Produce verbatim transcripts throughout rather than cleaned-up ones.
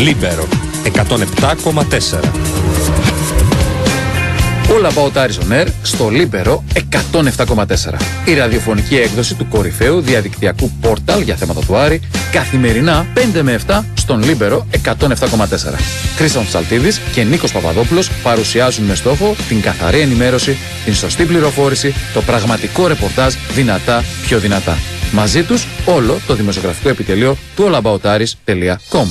Λίμπερο εκατόν επτά κόμμα τέσσερα. All About Aris On Air στο Λίμπερο εκατόν επτά κόμμα τέσσερα. Η ραδιοφωνική έκδοση του κορυφαίου διαδικτυακού πόρταλ για θέματα του Άρη, καθημερινά πέντε με επτά στον Λίμπερο εκατόν επτά κόμμα τέσσερα. Χρήστος Ψαλτίδης και Νίκος Παπαδόπουλος παρουσιάζουν με στόχο την καθαρή ενημέρωση, την σωστή πληροφόρηση, το πραγματικό ρεπορτάζ δυνατά πιο δυνατά. Μαζί τους όλο το δημοσιογραφικό επιτελείο του allaboutaris τελεία com.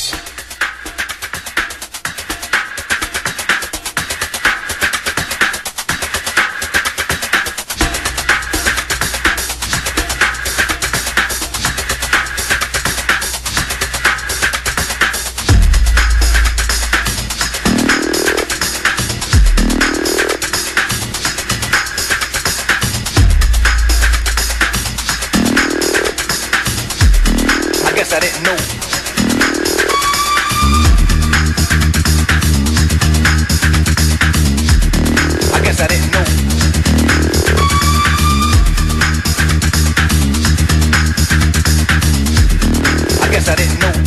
I didn't know. I guess I didn't know. I guess I didn't know.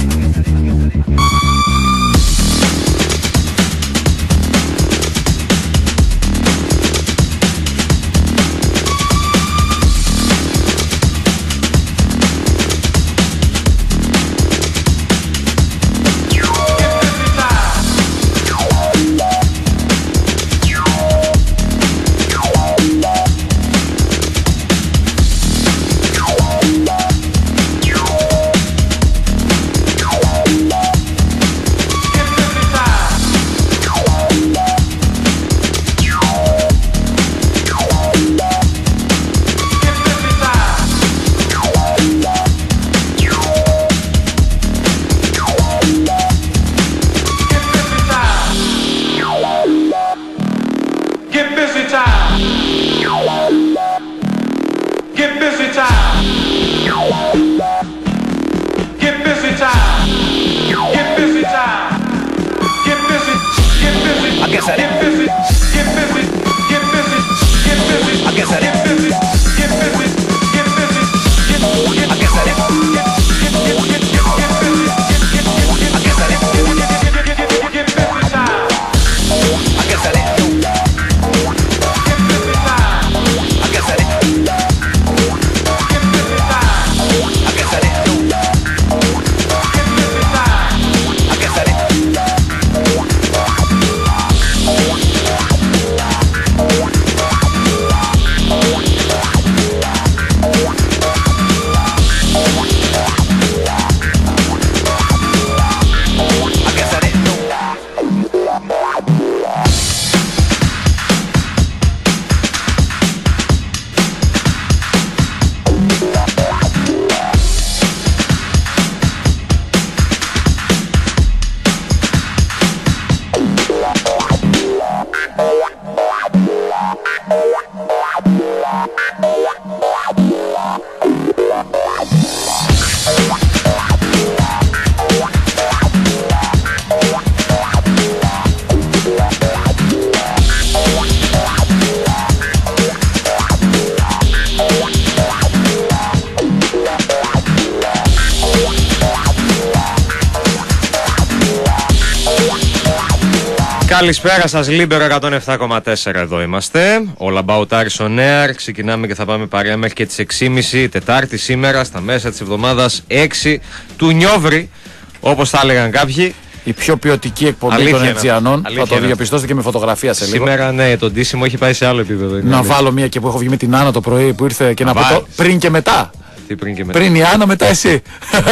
Καλησπέρα σας, Λίμπερο εκατόν επτά κόμμα τέσσερα, εδώ είμαστε. All About Aris On Air. Ξεκινάμε και θα πάμε παρέα μέχρι και τις έξι και μισή, Τετάρτη σήμερα, στα μέσα της εβδομάδας, έξι του Νιόβρη, όπως θα έλεγαν κάποιοι. Η πιο ποιοτική εκπομπή αλήθεια των Αιτζιανών. Θα το είναι. διαπιστώσετε και με φωτογραφία σε λίγο. Σήμερα, ναι, το ντύσιμο έχει πάει σε άλλο επίπεδο. Να είναι. Βάλω μία και που έχω βγει με την Άννα το πρωί που ήρθε και να, να πω το πριν και μετά. Τι πριν και μετά. Πριν η Άννα, μετά εσύ.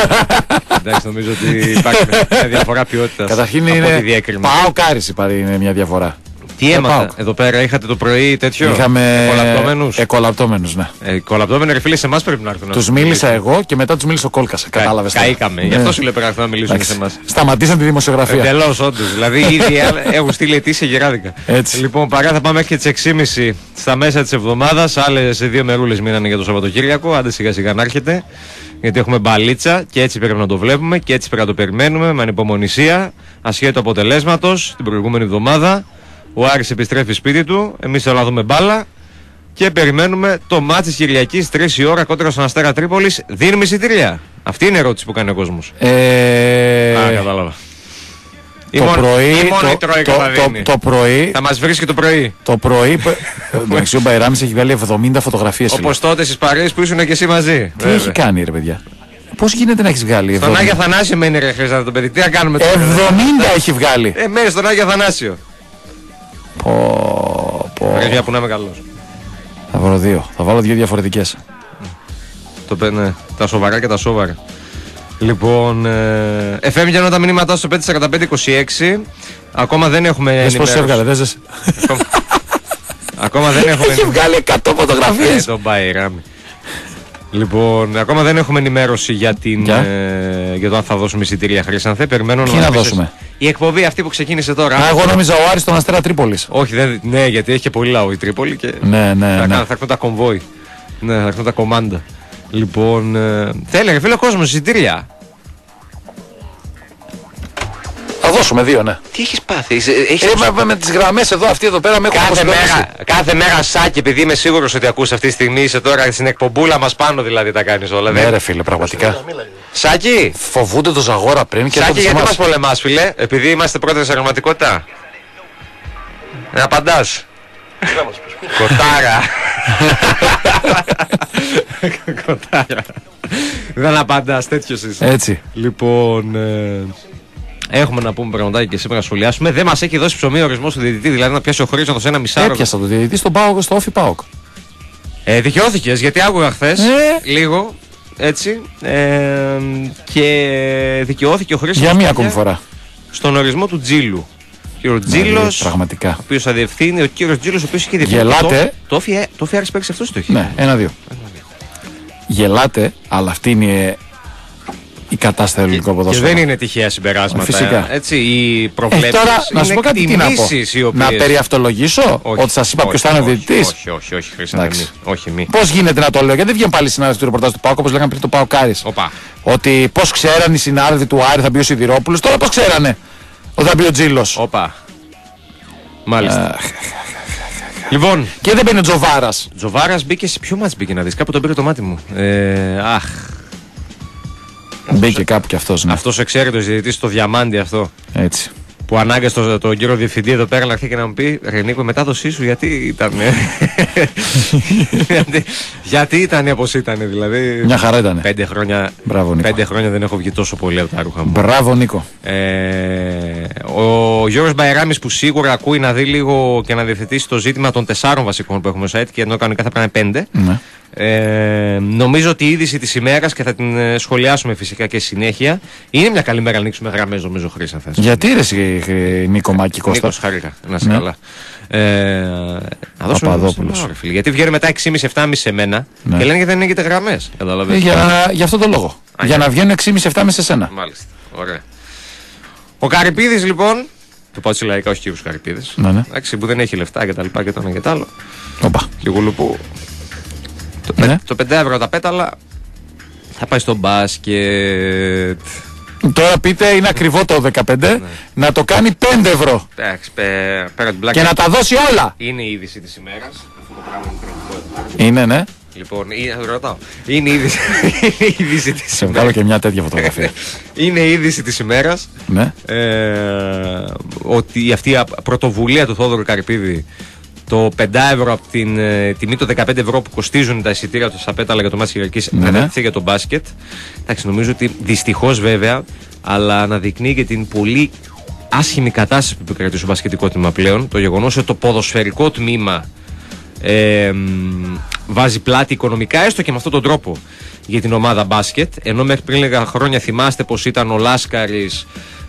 Εντάξει, νομίζω ότι υπάρχει μια διαφορά ποιότητας. Καταρχήν είναι. Πάω Κάρις είναι μια διαφορά. Τι έμαθα εδώ πέρα, είχατε το πρωί τέτοιο. Είχαμε εκολαπτώμενους. Εκολαπτώμενους, ναι. Εκολαπτώμενοι, ρε φίλε, σε εμάς πρέπει να έρθουν. Τους μίλησα εγώ και μετά τους μίλησε ο Κόλκας. Κατάλαβες. Καήκαμε. Γι' αυτό σου λέει πρέπει να μιλήσουν σε εμάς. Σταματήσαν τη δημοσιογραφία. Εντελώς, όντως. Δηλαδή ήδη έχουν στείλει αιτήσια γεράδικα. Λοιπόν, παρά θα πάμε μέχρι και τις έξι και μισή στα μέσα της εβδομάδας. Άλλες δύο μερούλες μείνανε για το Σαββατοκύριακο. Άντε σιγά σιγά να έρχεται. Γιατί έχουμε μπαλίτσα και έτσι πρέπει να το βλέπουμε και έτσι πρέπει να το περιμένουμε με ανυπομονησία, ασχέτω αποτελέσματος την προηγούμενη εβδομάδα. Ο Άρης επιστρέφει σπίτι του, εμείς θα δούμε μπάλα και περιμένουμε το μάτς της Κυριακής τρεις η ώρα κόντρα στον Αστέρα Τρίπολης. Δίνουμε εισιτήρια. Αυτή είναι η ερώτηση που κάνει ο κόσμος. Ε... Α, κατάλαβα. Ή το μόνο, πρωί, ή μόνο το, η Τρόικα το, θα το, δίνει. το πρωί. Θα μας βρίσκει το πρωί. Το πρωί. Εντάξει, ο Μπαϊράμις έχει βγάλει εβδομήντα φωτογραφίες. Όπως τότε στις Παρίς που ήσουν και εσύ μαζί. Τι βέβαια. έχει κάνει, ρε παιδιά. Πώς γίνεται να έχεις βγάλει Στον εβδομήντα. Άγιο Θανάσιο μένει ρε Χρήστο το παιδί. Τι να κάνουμε τώρα. εβδομήντα έχει βγάλει. Ε, μένει στον Άγιο Θανάσιο. Πω, πω. Παιδιά που να είμαι καλός. Θα βάλω δύο. Θα βάλω δύο διαφορετικές. Το πέντε, τα σοβαρά και τα σόβαρα. Λοιπόν, ε, εφ εμ γίνονται τα μηνύματά στο πέντε τέσσερα πέντε είκοσι έξι. Ακόμα δεν έχουμε Δες πώς ενημέρωση. έβγαλε, δες. Ακόμα, ακόμα δεν έχουμε Έχει βγάλει εκατό Ε, φωτογραφίες. τον Μπαϊράμι. Λοιπόν, ακόμα δεν έχουμε ενημέρωση για, την, Για? ε, για το αν θα δώσουμε εισιτήρια Χρήσανθε. Περιμένω Ποιοι μας να πεις δώσουμε? Η εκπομπή αυτή που ξεκίνησε τώρα. Α, εγώ νόμιζα ο Άρης τον Αστέρα Τρίπολης. Όχι, δεν, ναι, γιατί έχει και πολύ λαό η Τρίπολη και Ναι, ναι, θα, ναι. θα έρθουν τα κομβόι. Ναι, θα έρθουν τα κομμάντα. Λοιπόν, ε, θα έλεγε φίλε κόσμο εισιτήρια. Θα δώσουμε δύο, ναι. Τι έχεις πάθει, είσαι- έχεις Ε, με, με τις γραμμές εδώ, αυτή εδώ πέρα με έχουν Κάθε αποσυντονίσει. μέρα, κάθε μέρα Σάκη, επειδή είμαι σίγουρος ότι ακούς αυτή τη στιγμή, είσαι τώρα στην εκπομπούλα μας πάνω δηλαδή τα κάνεις όλα. Ναι, δεν- ρε φίλε, πραγματικά. Σάκη, Φοβούνται το Ζαγόρα πριν και Σάκη τότε σε γιατί εμάς. μας πολεμάς φίλε, επειδή είμαστε πρώτα σε πραγματικότητα. Να απαντάς. Κοτάρα. Κοτάρα. Δεν απαντάς, τέτοιος είσαι. Έτσι. Λοιπόν, ε, έχουμε να πούμε πραγματάκι και σήμερα να σχολιάσουμε. Δεν μας έχει δώσει ψωμί ο ορισμός του διαιτητή, δηλαδή να πιάσει ο Χρήστος ένα μισάρο. Έπιασα το διαιτητή στον Πάοκ, στο Όφι Πάοκ. Ε, δικαιώθηκες γιατί άκουγα χθες Ε. λίγο έτσι ε, και δικαιώθηκε ο Χρήστος Για μία Κωστάκια ακόμη φορά. στον ορισμό του Τζίλου. Και ο Τζίλος, Δηλαδή, ο πραγματικά. οποίος θα διευθύνει, ο κύριος Τζίλος, ο οποίος είχε διευθύνει. Γελάτε. Το όφι ε, το όφι Άρης παίξει αυτός το έχει. Ναι, ένα-δύο. Γελάτε, αλλά αυτή είναι η κατάσταση του ελληνικού Και ποδόσφαιρου. δεν είναι τυχαία συμπεράσματα. Φυσικά. Έτσι, οι Ε, προβλέψεις τώρα, να σου είναι πω κάτι, τι να πω. εκτιμήσεις οι οποίες... Να περιαυτολογήσω Όχι, ότι σας είπα όχι, ποιος θα είναι ο όχι, διαιτητής. Όχι, όχι, όχι, Χρήστο, Εντάξει. μη. Όχι, μη. Πώς γίνεται να το λέω, γιατί δεν βγαίνει πάλι συνάδελφοι του ρεπορτάζ του Πάοκ, όπως λέγαμε πριν το Πάοκ Άρης. Οπα. Ότι πώς ξέραν οι συνάδελφοι του Άρη θα μπει ο Σιδηρόπουλος, τώρα πώς ξέρανε ότι θα μπει ο Τζίλος. Όπα. Μάλιστα. Λοιπόν, Και δεν μπαίνει ο Τζοβάρας. Τζοβάρας μπήκε σε ποιο μάτς μπήκε να δεις, κάπου τον πήρε το μάτι μου. Ε, αχ, Μπήκε κάπου κι αυτός, ναι. αυτός ο εξαίρετος διαιτητής στο διαμάντι αυτό. Έτσι. Που ανάγκασε τον, τον κύριο διευθυντή εδώ πέρα να έρθει και να μου πει Ρε Νίκο, η μετάδοσή σου γιατί ήταν. γιατί, γιατί ήταν όπως ήταν, δηλαδή. Μια χαρά ήτανε. Πέντε χρόνια, Μπράβο, Νίκο. πέντε χρόνια δεν έχω βγει τόσο πολύ από τα ρούχα μου. Μπράβο, Νίκο. Ε, ο Γιώργος Μπαϊράμις που σίγουρα ακούει να δει λίγο και να διευθετήσει το ζήτημα των τεσσάρων βασικών που έχουμε στο site και ενώ κανονικά θα πρέπει να είναι πέντε. Ναι. Ε, νομίζω ότι η είδηση της ημέρας και θα την ε, σχολιάσουμε φυσικά και συνέχεια είναι μια καλή μέρα να ανοίξουμε γραμμές, νομίζω, Χρήσα. Γιατί ρε εσύ, ε, Νίκο Μάκη Κώστα. Νίκος, χάρηκα. Να είσαι Ναι. καλά. Ε, να δώσουμε Παπαδόπουλος. ένα φίλε, γιατί βγαίνουν μετά έξι και μισή εφτά και μισή σε μένα Ναι. και λένε γιατί δεν έχετε γραμμές. Ε, Καταλαβαίνεις. για, να- για αυτό το λόγο. Α, για για- να βγαίνουν έξι και μισή εφτά με σε σένα. Μάλιστα. Ωραία. Ο Καρυπίδης λοιπόν. Το πάω λαϊκά, όχι κύριος Καρυπίδης. Ναι, ναι. Εντάξει, που δεν έχει λεφτά και τα λοιπά και το ένα και το άλλο. Οπα. Και γουλουπού. Το, Ναι. πε, το πέντε ευρώ τα πέταλα θα πάει στο μπάσκετ. Τώρα πείτε είναι ακριβό το δεκαπέντε, να το κάνει πέντε ευρώ Εντάξει, πέ- πέρα την πλάκα. και να τα δώσει όλα. Είναι η είδηση της ημέρας. Αυτό το πράγμα είναι πραγματικότητα. Είναι, ναι. Λοιπόν, είναι, θα το ρωτάω. Είναι η είδηση, είναι η είδηση της Σε βγάλω ημέρας. και μια τέτοια φωτογραφία. Είναι η είδηση της ημέρας. Ναι. Ε, ότι αυτή η πρωτοβουλία του Θόδωρου Καρυπίδη, το πέντε ευρώ από την ε, τιμή των δεκαπέντε ευρώ που κοστίζουν τα εισιτήρια του στα πέταλα για το μάτς Κυριακής, Ναι, να ναι. δεχθεί για το μπάσκετ. Εντάξει, νομίζω ότι δυστυχώς βέβαια, αλλά αναδεικνύει και την πολύ άσχημη κατάσταση που επικρατεί στο μπασκετικό τμήμα πλέον. Το γεγονός ότι το ποδοσφαιρικό τμήμα ε, μ, βάζει πλάτη οικονομικά, έστω και με αυτόν τον τρόπο, για την ομάδα μπάσκετ. Ενώ μέχρι πριν λίγα χρόνια θυμάστε πως ήταν ο Λάσκαρης,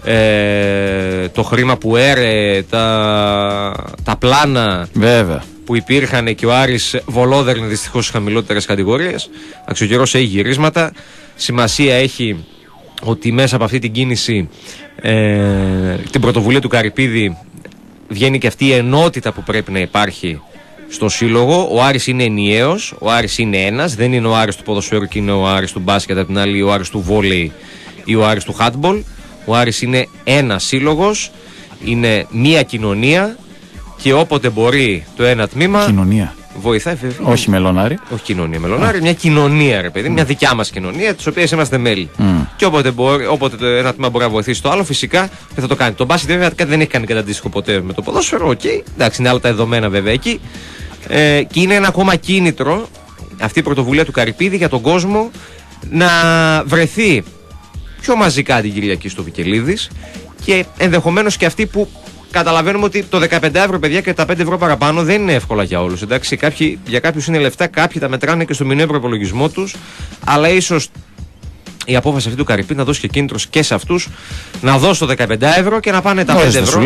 ε, το χρήμα που έρε, τα, τα πλάνα Βέβαια. που υπήρχαν και ο Άρης βολόδερνε δυστυχώς στις χαμηλότερες κατηγορίες. Ο καιρός έχει γυρίσματα. Σημασία έχει ότι μέσα από αυτή την κίνηση, ε, την πρωτοβουλία του Καρυπίδη, βγαίνει και αυτή η ενότητα που πρέπει να υπάρχει στο σύλλογο. Ο Άρης είναι ενιαίος, ο Άρης είναι ένας, δεν είναι ο Άρης του ποδοσφαίρου και είναι ο Άρης του μπάσκετ, απ' την άλλη ο Άρης του βόλεϊ ή ο Άρης του χάντμπολ. Ο Άρης είναι ένας σύλλογος, είναι μία κοινωνία και όποτε μπορεί το ένα τμήμα Κοινωνία. Βοηθάει βέβαια. Όχι μελονάρι. Όχι κοινωνία μελονάρι, μια κοινωνία, ρε παιδί, mm. μια δικιά μας κοινωνία, της οποίας είμαστε μέλη. Mm. Και όποτε, μπορεί, όποτε ένα τμήμα μπορεί να βοηθήσει το άλλο, φυσικά και θα το κάνει. Το μπάσκετ βέβαια δεν έχει κάνει κάτι αντίστοιχο ποτέ με το ποδόσφαιρο, οκ. Okay. Εντάξει, είναι άλλα τα δεδομένα βέβαια εκεί. Ε, και είναι ένα ακόμα κίνητρο αυτή η πρωτοβουλία του Καρυπίδη για τον κόσμο να βρεθεί πιο μαζικά την Κυριακή στο Βικελίδης και ενδεχομένως και αυτοί που καταλαβαίνουμε ότι το δεκαπέντε ευρώ, παιδιά, και τα πέντε ευρώ παραπάνω δεν είναι εύκολα για όλους. Εντάξει, κάποιοι, για κάποιους είναι λεφτά, κάποιοι τα μετράνε και στο μηνιαίο προπολογισμό τους, αλλά ίσως η απόφαση αυτή του Καρυπίδη να δώσει και κίνητρος και σε αυτούς να δώσει το δεκαπέντε ευρώ και να πάνε τα πέντε ευρώ.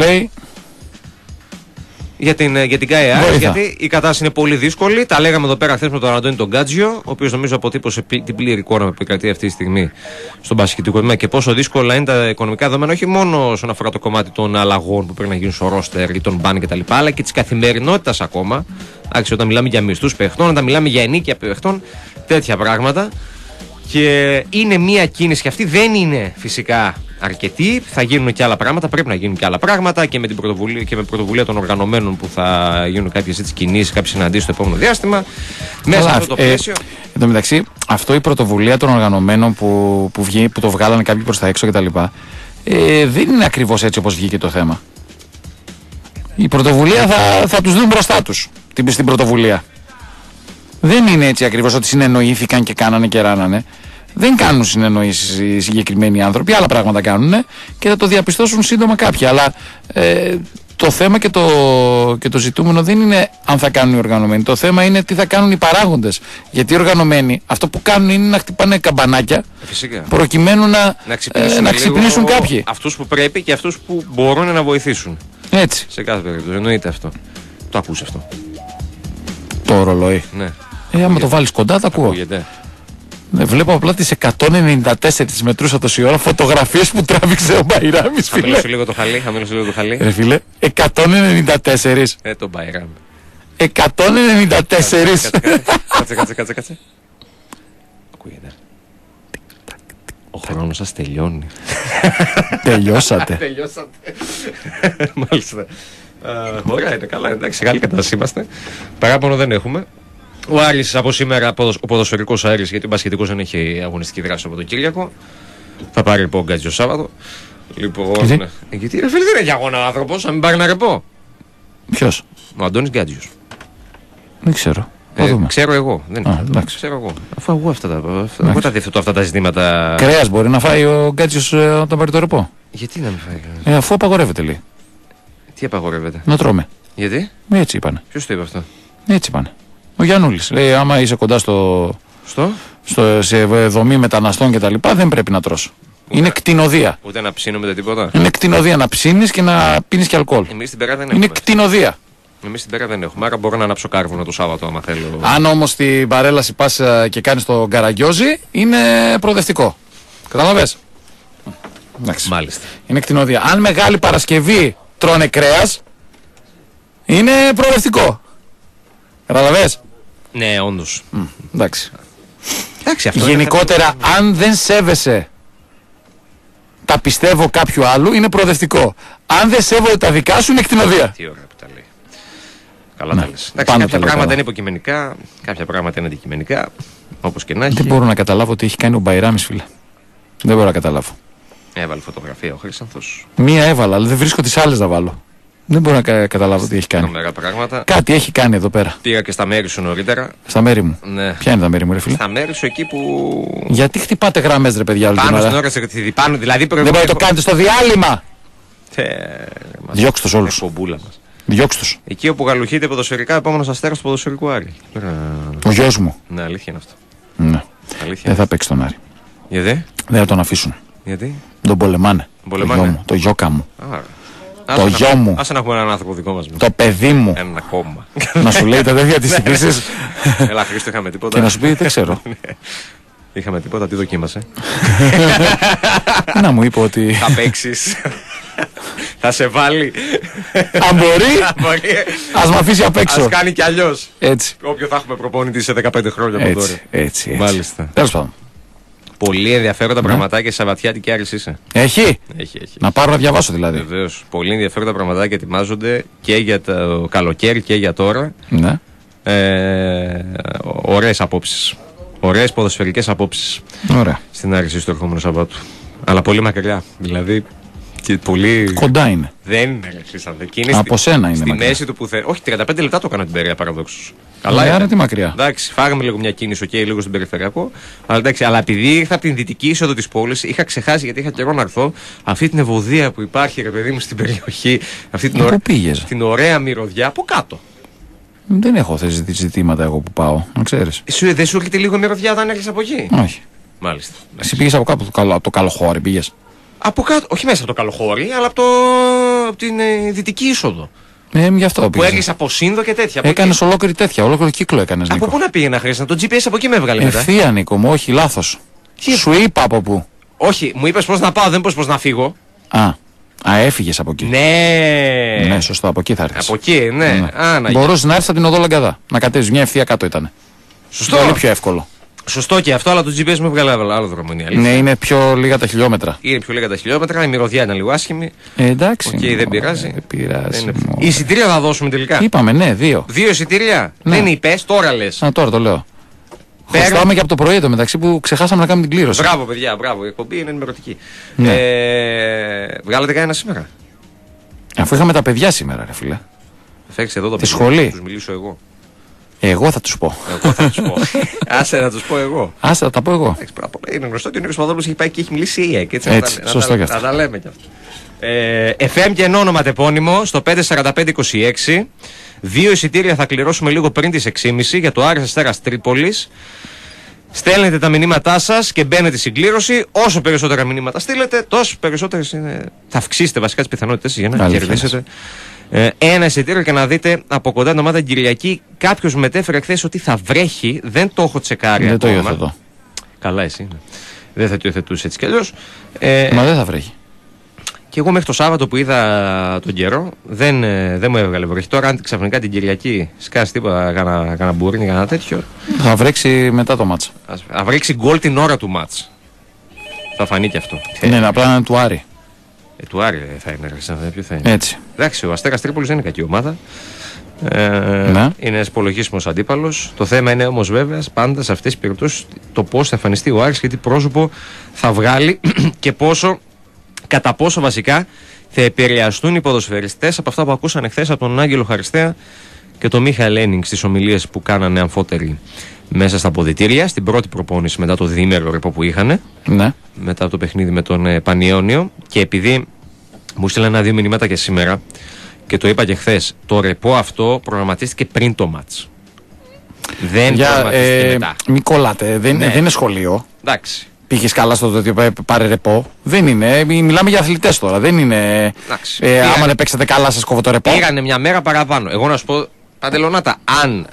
Για την, για την ΚΑΕΑ, γιατί η κατάσταση είναι πολύ δύσκολη. Τα λέγαμε εδώ πέρα χθες με τον Αντώνη τον Γκάτζιο, ο οποίος νομίζω αποτύπωσε την πλήρη εικόνα που επικρατεί αυτή τη στιγμή στον μπασκετικό τομέα και πόσο δύσκολα είναι τα οικονομικά δεδομένα, όχι μόνο όσον αφορά το κομμάτι των αλλαγών που πρέπει να γίνουν στο ρόστερ ή των μπαν κτλ., αλλά και της καθημερινότητας ακόμα. Άξιο, όταν μιλάμε για μισθούς παιχτών, όταν μιλάμε για ενίκεια παιχτών, τέτοια πράγματα. Και είναι μια κίνηση και αυτή δεν είναι φυσικά αρκετή. Θα γίνουν και άλλα πράγματα, πρέπει να γίνουν και άλλα πράγματα και με την πρωτοβουλία, και με πρωτοβουλία των οργανωμένων που θα γίνουν κάποιες έτσι κινήσεις, κάποιες συναντήσεις στο επόμενο διάστημα. Μέσα σε αυτό το πλαίσιο. Ε, εν τω μεταξύ, αυτό η πρωτοβουλία των οργανωμένων που, που, βγει, που το βγάλανε κάποιοι προς τα έξω κτλ. Ε, δεν είναι ακριβώς έτσι όπως βγήκε το θέμα. Η πρωτοβουλία θα, θα τους δουν μπροστά τους την, στην πρωτοβουλία. Δεν είναι έτσι ακριβώς ότι συνεννοήθηκαν και κάνανε και ράνανε. Δεν κάνουν συνεννοήσεις οι συγκεκριμένοι άνθρωποι, άλλα πράγματα κάνουν και θα το διαπιστώσουν σύντομα κάποιοι. Αλλά ε, το θέμα και το, και το ζητούμενο δεν είναι αν θα κάνουν οι οργανωμένοι. Το θέμα είναι τι θα κάνουν οι παράγοντες. Γιατί οι οργανωμένοι αυτό που κάνουν είναι να χτυπάνε καμπανάκια. Φυσικά. Προκειμένου να, να ξυπνήσουν, ε, να ξυπνήσουν κάποιοι. Αυτούς που πρέπει και αυτούς που μπορούν να βοηθήσουν. Έτσι. Σε κάθε περίπτωση. Εννοείται αυτό. Το ακούς αυτό. Το ρολόι. Ναι. Ε, άμα το βάλεις κοντά, τα ακούω. Ναι, βλέπω απλά τις εκατόν ενενήντα τέσσερα τις μετρούσα τόση ώρα φωτογραφίες που τράβηξε ο Μπαϊράμις, φίλε. Χαμήλωσε λίγο το χαλί, χαμήλωσε λίγο το χαλί. Ρε φίλε, εκατόν ενενήντα τέσσερα. Ε, τον Μπαϊράμι. εκατόν ενενήντα τέσσερα. Κάτσε, κάτσε, κάτσε, κάτσε. Ακούγεται. Ο χρόνος σας τελειώνει. Τελειώσατε. Τελειώσατε. Μάλιστα. Ωραία, είναι καλά, εντάξει, σε καλή κατάσταση είμαστε. Παράπονο δεν έχουμε. Ο Άρης από σήμερα, ο ποδοσφαιρικός Άρης, γιατί ο μπασκετικός δεν έχει αγωνιστική δράση από τον Κυριακό. Θα πάρει ρεπό ο Γκάτζιο Σάββατο. Λοιπόν. Γιατί, ναι. γιατί ρε φίλε δεν έχει αγώνα ο άνθρωπος, να μην πάρει ένα ρεπό. Ποιος? Ο Αντώνης Γκάτζιος. Δεν ξέρω. Ε, ξέρω εγώ. Δεν Α, εντάξει. Ξέρω εγώ. Αφού εγώ αυτά τα, αυτά, εγώ τα διευθετώ αυτά τα ζητήματα. Κρέας μπορεί να φάει ο Γκάτζιος ε, όταν πάρει το ρεπό. Γιατί να μην φάει? Ε, αφού απαγορεύεται λέει. Τι απαγορεύεται? Να τρώμε. Γιατί? Έτσι είπανε. Ποιος το είπε αυτό? Έτσι είπανε. Ο Γιαννούλης λέει άμα είσαι κοντά στο, στο? στο σε δομή μεταναστών και τα λοιπά δεν πρέπει να τρως. Ούτε, είναι κτηνοδία. Ούτε να ψήνουμε τίποτα. Είναι κτηνοδία να ψήνεις και να πίνεις και αλκοόλ. Εμείς στην Πέρα δεν είναι έχουμε. κτηνοδία. Εμείς στην Πέρα δεν έχουμε. Άρα μπορώ να ανάψω κάρβουνο το Σάββατο άμα θέλω. Αν όμως στην παρέλαση πας και κάνεις το γκαραγκιόζι είναι προοδευτικό. Καταλαβες? Μάλιστα. Είναι κτηνοδία. Αν Μεγάλη Παρασκευή τρώνε κρέας είναι προοδευτικό. Καταλαβες? Ναι, όντως. Mm, εντάξει. εντάξει αυτό γενικότερα, είναι... αν δεν σέβεσαι τα πιστεύω κάποιου άλλου, είναι προοδευτικό. Αν δεν σέβονται τα δικά σου, είναι κτηνοδία. Τι ωραία που τα λέει. Καλά ναι, τα λες. Εντάξει, κάποια πράγματα καλά. Είναι υποκειμενικά, κάποια πράγματα είναι αντικειμενικά. Όπως και να έχει. Δεν μπορώ να καταλάβω τι έχει κάνει ο Μπαϊράμις, φίλε. Δεν μπορώ να καταλάβω. Έβαλε φωτογραφία ο Χρήσανθος. Μία έβαλα, αλλά δεν βρίσκω τις άλλες να βάλω. Δεν μπορώ να κα- καταλάβω τι έχει κάνει. Κάτι έχει κάνει εδώ πέρα. Πήγα και στα μέρη σου νωρίτερα. Στα μέρη μου. Ναι. Ποια είναι τα μέρη μου, ρε φίλε? Στα μέρη σου εκεί που. Γιατί χτυπάτε γραμμές, ρε παιδιά, όλη την ώρα? Πάνω στην ώρα σε πάνω, δηλαδή δεν μπορεί να το κάνετε στο διάλειμμα. Ε, διώξτε τους όλους. Μας. Διώξτε τους. Εκεί όπου γαλουχείται ποδοσφαιρικά, επόμενος αστέρας του ποδοσφαιρικού Άρη. Ο γιος μου. Ναι, αλήθεια είναι αυτό. Ναι. Αλήθεια. Δεν θα παίξει τον Άρη. Γιατί? Δεν θα τον αφήσουν. Γιατί? Τον πολεμάνε. Πολεμάνε. Το γιο μου. Το γιώκα μου. Α, το γιο να, μου. Άσε να έχουμε έναν άνθρωπο δικό μας. Το παιδί μου. Ένα κόμμα. Να σου λέει τα τέτοια της ειδήσεις. Έλα Χρήστο, είχαμε τίποτα. Και να σου πει δεν ξέρω. Είχαμε τίποτα, τι δοκίμασε? Να μου είπε ότι θα παίξεις. Θα σε βάλει. Αν μπορεί, ας μ' αφήσει απ' έξω. Ας κάνει κι αλλιώς. Έτσι. Όποιο θα έχουμε προπόνητη σε δεκαπέντε χρόνια από τώρα. Έτσι, έτσι. Μάλιστα. Τέλος πάντων. Πολύ ενδιαφέροντα ναι. πραγματάκια σε Σαββατιάτικη Άρης είσαι. Έχει. Έχει, έχει. Να πάρω να διαβάσω δηλαδή. Βεβαίως. Πολύ ενδιαφέροντα πραγματάκια ετοιμάζονται και για το καλοκαίρι και για τώρα. Ναι. Ε, ωραίες απόψεις. Ωραίες ποδοσφαιρικές απόψεις. Ωραία. Στην Άρη στο ερχόμενο Σαββάτου. Αλλά πολύ μακριά. Δηλαδή. Και πολύ... Κοντά είναι. Δεν είναι Χρήστανθε. Από στη... σένα είναι στη μακριά. μέση του που θέλει. Όχι, τριάντα πέντε λεπτά το έκανα την Περαία παραδόξως. Καλά, άρα τι μακριά. Εντάξει, φάγαμε λίγο μια κίνηση, okay, λίγο στον περιφερειακό. Αλλά, εντάξει, αλλά επειδή ήρθα από την δυτική είσοδο της πόλης, είχα ξεχάσει γιατί είχα καιρό να έρθω αυτή την ευωδία που υπάρχει, ρε παιδί μου, στην περιοχή. Αυτή την, ωρα... την ωραία μυρωδιά από κάτω. Δεν έχω θέσει ζητήματα εγώ που πάω, να ξέρεις. Σου, δεν σου έρχεται λίγο μυρωδιά όταν έρχεσαι από εκεί? Όχι. Μάλιστα. Εσύ πήγες από κάπου, από το Καλοχώρι πήγες? Από κάτω, όχι μέσα από το Καλοχώρι, αλλά από, το... από την ε, δυτική είσοδο. Ε, γι' αυτό που έγκλεισε από Σύνδο και τέτοια. Έκανες ολόκληρη τέτοια, ολόκληρο κύκλο έκανες, Νίκο. Από πού να πήγαινα, Χρήστα? Το τζι πι ες από εκεί με έβγαλε μετά. Ευθεία, Νίκο μου, όχι, λάθος. Σου είπα από πού. Όχι, μου είπες πώς να πάω, δεν είπες πώς να φύγω. Α, α έφυγες από εκεί. Ναι. Ναι, σωστό, από εκεί θα έρθεις. Από εκεί, ναι. ναι. Α, να μπορούσες να έρθεις από την οδό Λαγκαδά. Να κατέβεις μια ευθεία κάτω ήταν. Σωστό. Πολύ πιο εύκολο. Σωστό και αυτό, αλλά το τζι πι ες μου έβγαλε άλλο δρόμο. Ναι, είναι πιο λίγα τα χιλιόμετρα. Είναι πιο λίγα τα χιλιόμετρα, η μυρωδιά είναι λίγο άσχημη. Ε, εντάξει. Οκ, okay, δεν πειράζει. Δεν πειράζει. Είναι... Εισιτήρια θα δώσουμε τελικά. Είπαμε, ναι, δύο. Δύο εισιτήρια. Ναι. Δεν είπες, τώρα λες. Α, τώρα το λέω. Πέρα... Χρωστάμε και από το πρωί εδώ μεταξύ που ξεχάσαμε να κάνουμε την κλήρωση. Μπράβο, παιδιά, μπράβο. Η εκπομπή είναι ενημερωτική. Ναι. Ε... Βγάλετε κανένα σήμερα? Αφού είχαμε τα παιδιά σήμερα, ρε φίλε. Φέξε εδώ το παιδί. Σχολή. Θα τους μιλήσω εγώ. Εγώ θα τους πω. Εγώ θα τους πω. Άσε να τους πω εγώ. Άσε να τα πω εγώ. Είναι γνωστό ότι ο Νίκος Παπαδόπουλος έχει πάει και έχει μιλήσει η ΕΚ. Έτσι, έτσι να, σωστό και αυτό. Να τα λέμε κι αυτό. Ε, εφ εμ και ενώ ονοματεπώνυμο στο πέντε τέσσερα πέντε είκοσι έξι. Δύο εισιτήρια θα κληρώσουμε λίγο πριν τις έξι και μισή για το Άρης Αστέρας Τρίπολης. Στέλνετε τα μηνύματά σας και μπαίνετε στην κλήρωση. Όσο περισσότερα μηνύματα στείλετε, τόσο περισσότερες είναι... θα αυξήσετε βασικά τις πιθανότητες για να κερδίσετε. Ε, ένα εισιτήριο και να δείτε από κοντά την ομάδα την Κυριακή. Κάποιος μετέφερε χθες ότι θα βρέχει. Δεν το έχω τσεκάρει δεν ακόμα. Δεν το υιοθετώ. Καλά εσύ. Ναι. Δεν θα το υιοθετούσε έτσι κι αλλιώς. Ε, Μα δεν θα βρέχει. Και εγώ μέχρι το Σάββατο που είδα τον καιρό δεν, δεν μου έβγαλε βροχή. Τώρα αν ξαφνικά την Κυριακή σκάσει τίποτα, κάνα μπουρίνι, κάνα τέτοιο. Θα βρέξει μετά το μάτς. Θα βρέξει γκολ την ώρα του μάτς. Θα φανεί και αυτό. Ναι, να απλά είναι του Άρη. Ε, του Άρη θα είναι, θα, ποιο θα είναι. Έτσι. Εντάξει, ο Αστέρας Τρίπολης δεν είναι κακή ομάδα. Ε, ναι. Είναι ένας υπολογίσιμος αντίπαλος. Το θέμα είναι όμως βέβαια πάντα σε αυτές τις περιπτώσεις το πώς θα εμφανιστεί ο Άρης και τι πρόσωπο θα βγάλει και πόσο, κατά πόσο βασικά θα επηρεαστούν οι ποδοσφαιριστές από αυτά που ακούσαν εχθές από τον Άγγελο Χαριστέα και τον Μίχαελ Ένινγκ στις ομιλίες που κάνανε αμφότεροι μέσα στα αποδυτήρια, στην πρώτη προπόνηση μετά το διήμερο ρεπό που είχαν. Ναι. Μετά το παιχνίδι με τον ε, Πανιόνιο. Και επειδή μου στείλαν ένα-δύο μηνύματα και σήμερα και το είπα και χθες, το ρεπό αυτό προγραμματίστηκε πριν το μάτς. Δεν Για, προγραμματίστηκε ε, μετά. Μην κολλάτε, δεν, ναι. δεν είναι σχολείο. Εντάξει. Πήγες καλά στο τέτοιο, πάρε ρεπό. Δεν είναι, μιλάμε για αθλητές τώρα. Δεν είναι. Ε, Πήγαν, άμα δεν παίξετε καλά, σας κόβω το ρεπό. Πήγανε μια μέρα παραπάνω. Εγώ να σου πω, Παντελονάτα, αν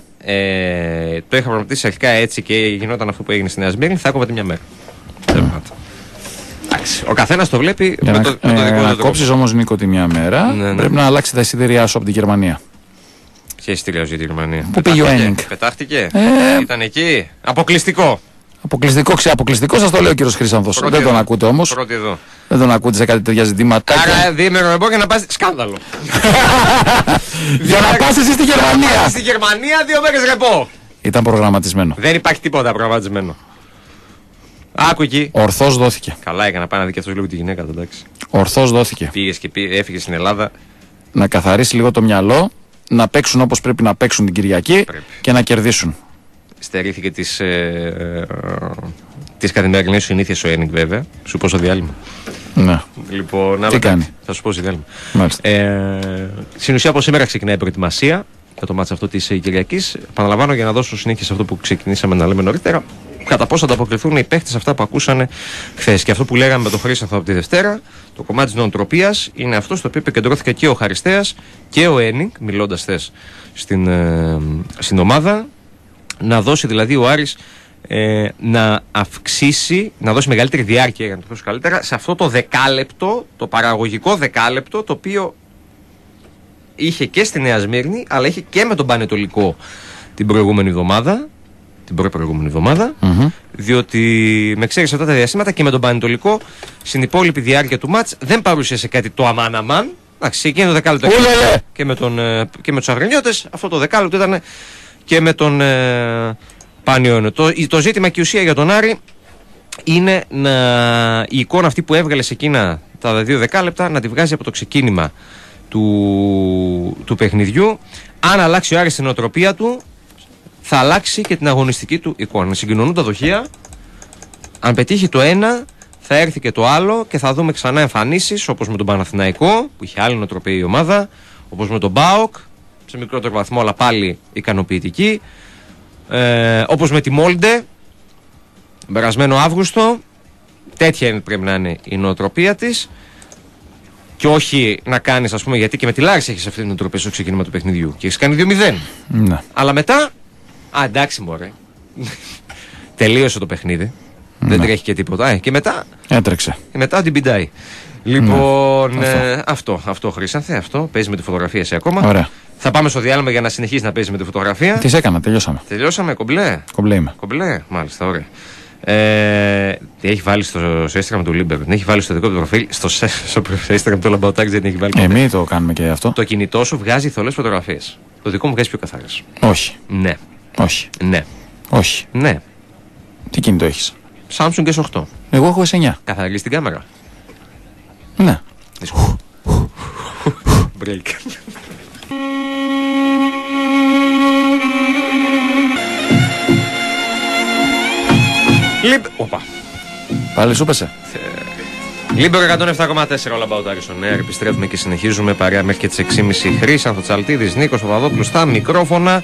ε, το είχα προγραμματίσει αρχικά έτσι και γινόταν αυτό που έγινε στη Νέα Σμύρνη, θα έκοβε μια μέρα. Mm. Εντάξει. Ο καθένας το βλέπει για με να, το, με το ε, δικό του να τρόπο. κόψεις όμως, Νίκο, τη μια μέρα, ναι, ναι. πρέπει να αλλάξει τα εισιτήριά σου από την Γερμανία. Ποια εισιτήρια για τη Γερμανία? Πού πήγε ο Ένινγκ? Πετάχτηκε. Ε, Ήταν εκεί. Αποκλειστικό. Αποκλειστικό, ξε, αποκλειστικό σας το λέει ο κύριος Χρυσάνθος. Δεν τον ακούτε όμως. Δεν τον ακούτε σε κάτι τέτοια ζητήματα. Άρα διήμερο ρεπό για να πας σκάνδαλο. Για να πας εσύ στη Γερμανία. Στη Γερμανία δύο μέρες ρεπό. Ήταν προγραμματισμένο. Δεν υπάρχει τίποτα προγραμματισμένο. Άκου εκεί. Ορθώς δόθηκε. Καλά έκανε να πάει να δει και αυτός λίγο τη γυναίκα του, εντάξει. Ορθώς δόθηκε. Πήγες και πήγε, έφυγε στην Ελλάδα. Να καθαρίσει λίγο το μυαλό, να παίξουν όπως πρέπει να παίξουν την Κυριακή πρέπει. Και να κερδίσουν. Στερήθηκε τις, ε, τις καθημερινές συνήθειες ο Ένινγκ βέβαια. Σου πω στο διάλειμμα. Ναι. Λοιπόν, τι κάνει? Θα σου πω στο διάλειμμα. Ε, στην ουσία από σήμερα ξεκινάει η προετοιμασία για το μάτς αυτό της Κυριακής. Επαναλαμβάνω για να δώσω συνέχεια σε αυτό που ξεκινήσαμε να λέμε νωρίτερα. Κατά πόσο ανταποκριθούν οι παίχτες αυτά που ακούσανε χθες. Και αυτό που λέγαμε με τον Χρήστανθο από τη Δευτέρα, το κομμάτι της νοοτροπίας, είναι αυτό στο οποίο επικεντρώθηκε και ο Χαριστέας και ο Ένινγκ, μιλώντας χθες στην, ε, στην ομάδα. Να δώσει δηλαδή ο Άρης ε, να αυξήσει, να δώσει μεγαλύτερη διάρκεια για να το δώσει καλύτερα σε αυτό το δεκάλεπτο, το παραγωγικό δεκάλεπτο, το οποίο είχε και στη Νέα Σμύρνη, αλλά είχε και με τον Πανετολικό την προηγούμενη εβδομάδα. Την προηγούμενη εβδομάδα, mm-hmm. διότι με εξαίρεση αυτά τα διαστήματα και με τον Πανετολικό στην υπόλοιπη διάρκεια του μάτς δεν παρουσίασε κάτι το αμάν αμάν. Εντάξει, εκείνο το δεκάλεπτο και με, τον, και με τους Αγρινιώτες, αυτό το δεκάλεπτο ήταν και με τον ε, Πανιόνιο. Το, το ζήτημα και η ουσία για τον Άρη είναι να, η εικόνα αυτή που έβγαλε σε εκείνα τα δύο δεκάλεπτα να τη βγάζει από το ξεκίνημα του, του παιχνιδιού. Αν αλλάξει ο Άρης την νοοτροπία του, θα αλλάξει και την αγωνιστική του εικόνα. Συγκοινωνούν τα δοχεία. Αν πετύχει το ένα, θα έρθει και το άλλο και θα δούμε ξανά εμφανίσεις όπως με τον Παναθηναϊκό που είχε άλλη νοοτροπία η ομάδα, όπως με τον ΠΑΟΚ σε μικρότερο βαθμό αλλά πάλι ικανοποιητική, ε, όπως με τη Μόλντε περασμένο Αύγουστο. Τέτοια είναι, πρέπει να είναι η νοοτροπία της και όχι να κάνεις, ας πούμε, γιατί και με τη Λάρισα έχεις αυτή την νοοτροπία στο ξεκίνημα του παιχνιδιού και έχεις κάνει δύο μηδέν. Ναι. Αλλά μετά, α, εντάξει μωρέ, τελείωσε το παιχνίδι. Ναι. Δεν τρέχει και τίποτα. Ε, και μετά. Έτρεξε. Και μετά την πηντάει. Λοιπόν, ναι. ε, αυτό, αυτό Χρήσανθε, αυτό. Παίζει με τη φωτογραφία σε ακόμα. Ωραία. Θα πάμε στο διάλειμμα για να συνεχίσει να παίζει με τη φωτογραφία. Τι έκανα, τελειώσαμε. Τελειώσαμε, κομπλέ. Κομπλέ είμαι. Κομπλέ, μάλιστα, ωραία. Ε, τι έχει βάλει στο, στο Instagram του Λίμπερ, την έχει βάλει στο δικό του προφίλ. Στο, στο, στο Instagram του Λαμπαουτάκη δεν έχει βάλει. Εμείς το κάνουμε και αυτό. Το κινητό σου βγάζει θολές φωτογραφίες. Το δικό μου βγάζει πιο καθαρές. Όχι. Ναι. Όχι. Ναι. Όχι. Ναι. Τι κινητό έχεις? Samsung ες οκτώ. Εγώ έχω ες εννιά. Καθαρίζει την κάμερα. Ναι. Break. Λιμπ... Οπα. Πάλι σου πέσε. Λίμπερο εκατόν επτά κόμμα τέσσερα, όλα about Άρης on Air. Επιστρέφουμε και συνεχίζουμε παρέα μέχρι και τις έξι και μισή. Χρήσανθο Τσαλτίδης, Νίκος Παπαδόπουλος στα μικρόφωνα.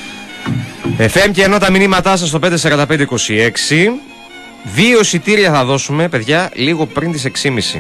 εφ εμ και ενώ τα μηνύματά σας στο πέντε σαράντα πέντε είκοσι έξι. Δύο εισιτήρια θα δώσουμε, παιδιά, λίγο πριν τις έξι και μισή.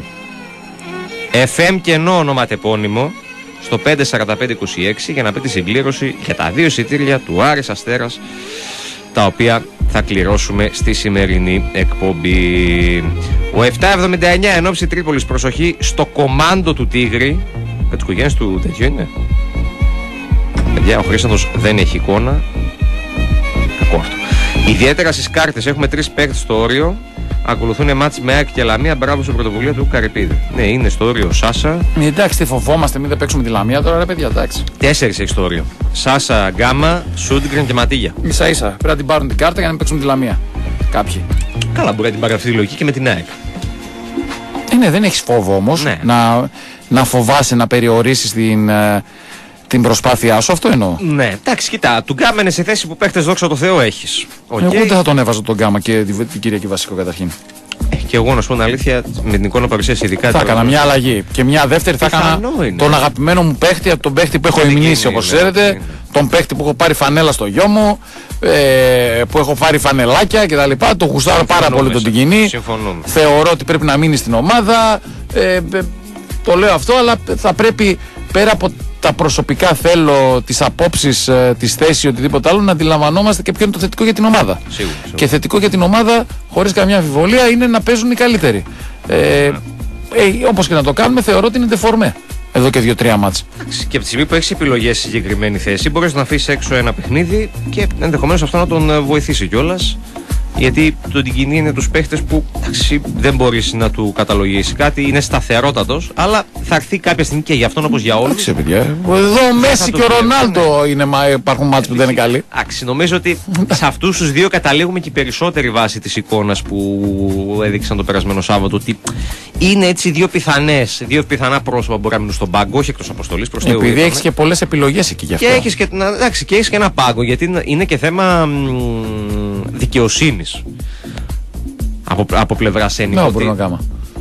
εφ εμ και ενώ ονοματεπώνυμο στο πέντε σαράντα πέντε είκοσι έξι για να πει τη συμπλήρωση για τα δύο εισιτήρια του Άρης Αστέρας, τα οποία θα κληρώσουμε στη σημερινή εκπομπή. Ο επτακόσια εβδομήντα εννιά εν ώψη Τρίπολης, προσοχή στο κομάντο του Τίγρη. Με τις οικογένειες του τέτοιο είναι. Παιδιά, ο Χρήσανθος δεν έχει εικόνα. Κακό αυτό. Ιδιαίτερα στις κάρτες έχουμε τρεις παίκτες στο όριο. Ακολουθούν μάτς με ΑΕΚ και Λαμία. Μπράβο στην πρωτοβουλία του Καρυπίδη. Ναι, είναι στο όριο Σάσα. Εντάξει, τι φοβόμαστε, μην δεν παίξουμε τη Λαμία τώρα, ρε παιδιά, εντάξει. Τέσσερις έχει στο όριο. Σάσα, Γκάμα, Σούντγκρεν και Ματίγια. Σα ίσα. Πρέπει να την πάρουν την κάρτα για να μην παίξουμε τη Λαμία. Κάποιοι. Καλά, μπορεί να την πάρει αυτή τη λογική και με την ΑΕΚ. Ε, ναι, δεν έχει φόβο όμως ναι. να, να φοβάσαι να περιορίσεις την, την προσπάθειά σου. Αυτό εννοώ. Ναι, εντάξει, κοιτά, του Γκάμα είναι σε θέση που παίχτες, δόξα τω Θεώ, έχεις. Okay. Εγώ δεν θα τον έβαζα τον Γκάμα και την, την Κυριακή Βασικό καταρχήν. Ε, και εγώ να σου πω την αλήθεια, με την εικόνα παρουσίαση ειδικά. Θα έκανα μια αλλαγή. Και μια δεύτερη θα έκανα τον αγαπημένο μου παίχτη από τον παίχτη που έχω υμνήσει, όπως ξέρετε. Είναι. Τον παίχτη που έχω πάρει φανέλα στο γιο μου, ε, που έχω πάρει φανελάκια κτλ. Το γουστάρω πάρα πολύ τον Τικινή. Θεωρώ ότι πρέπει να μείνει στην ομάδα. Ε, ε, το λέω αυτό, αλλά θα πρέπει πέρα από τα προσωπικά θέλω, τις απόψεις, τις θέσεις ή οτιδήποτε άλλο, να αντιλαμβανόμαστε και ποιο είναι το θετικό για την ομάδα. Σίγουρα, σίγουρα. Και θετικό για την ομάδα, χωρίς καμιά αμφιβολία, είναι να παίζουν οι καλύτεροι. Ε, ε, όπως και να το κάνουμε, θεωρώ ότι είναι ντεφορμέ εδώ και δύο-τρία μάτς. Και από τη στιγμή που έχεις επιλογές στη συγκεκριμένη θέση, μπορείς να αφήσεις έξω ένα παιχνίδι και ενδεχομένως αυτό να τον βοηθήσει κιόλας. Γιατί τον Τικινή είναι τους παίχτες που εντάξει, δεν μπορείς να του καταλογίσει κάτι, είναι σταθερότατος, αλλά θα έρθει κάποια στιγμή και για αυτόν όπως για όλους. Εντάξει, παιδιά. Εδώ ο Μέση και ο Ρονάλντο είναι, υπάρχουν μάτς που δεν είναι καλοί. Εντάξει, νομίζω ότι σε αυτούς τους δύο καταλήγουμε και η περισσότερη βάση της εικόνας που έδειξαν το περασμένο Σάββατο. Ότι είναι έτσι δύο πιθανές, δύο πιθανά πρόσωπα που μπορεί να μείνουν στον πάγκο, όχι εκτός αποστολής. Επειδή έχεις και πολλές επιλογές εκεί γι' αυτό. Και έχεις και, εντάξει, και, έχεις και ένα πάγκο, γιατί είναι και θέμα δικαιοσύνης. Από, από πλευράς έννοια. Ναι, μπορούμε να κάνουμε.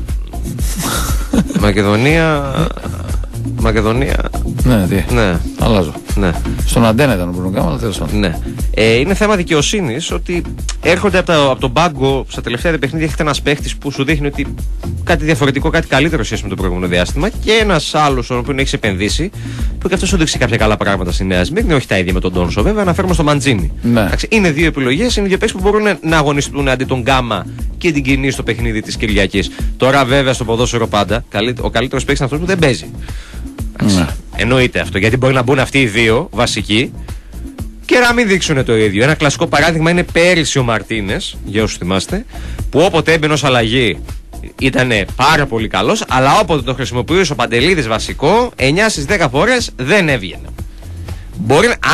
Μακεδονία. Μακεδονία. Ναι, τι. Ναι. Αλλάζω. Ναι. Στον Αντένα ήταν ο Μπρουνγκάμα, αλλά τέλος πάντων. Ναι. Ε, είναι θέμα δικαιοσύνης ότι έρχονται από, τα, από τον πάγκο στα τελευταία παιχνίδια. Έχετε ένας παίχτης που σου δείχνει ότι κάτι διαφορετικό, κάτι καλύτερο σχέση με το προηγούμενο διάστημα. Και ένας άλλος, ο οποίος έχει επενδύσει, που και αυτό σου δείξει κάποια καλά πράγματα στη Νέα Σμύρνη. Όχι τα ίδια με τον Τόνσο, βέβαια. Αναφέρουμε στο Μαντζίνι. Ναι. Είναι δύο επιλογές, είναι δύο παίχτες που μπορούν να αγωνιστούν αντί τον Γκάμα και την Κοινή στο παιχνίδι της Κυριακής. Τώρα, βέβαια, στο ποδόσφαιρο πάντα ο καλύτερος παίκτης είναι αυτός που δεν παίζει. Ναι. Εννοείται αυτό, γιατί μπορεί να μπουν αυτοί οι δύο βασικοί και να μην δείξουν το ίδιο. Ένα κλασικό παράδειγμα είναι πέρυσι ο Μαρτίνες, για όσους θυμάστε, που όποτε έμπαινε ως αλλαγή ήταν πάρα πολύ καλός, αλλά όποτε το χρησιμοποιούσε ο Παντελίδης βασικό, εννιά στις δέκα φορές δεν έβγαινε. Μπορεί, αν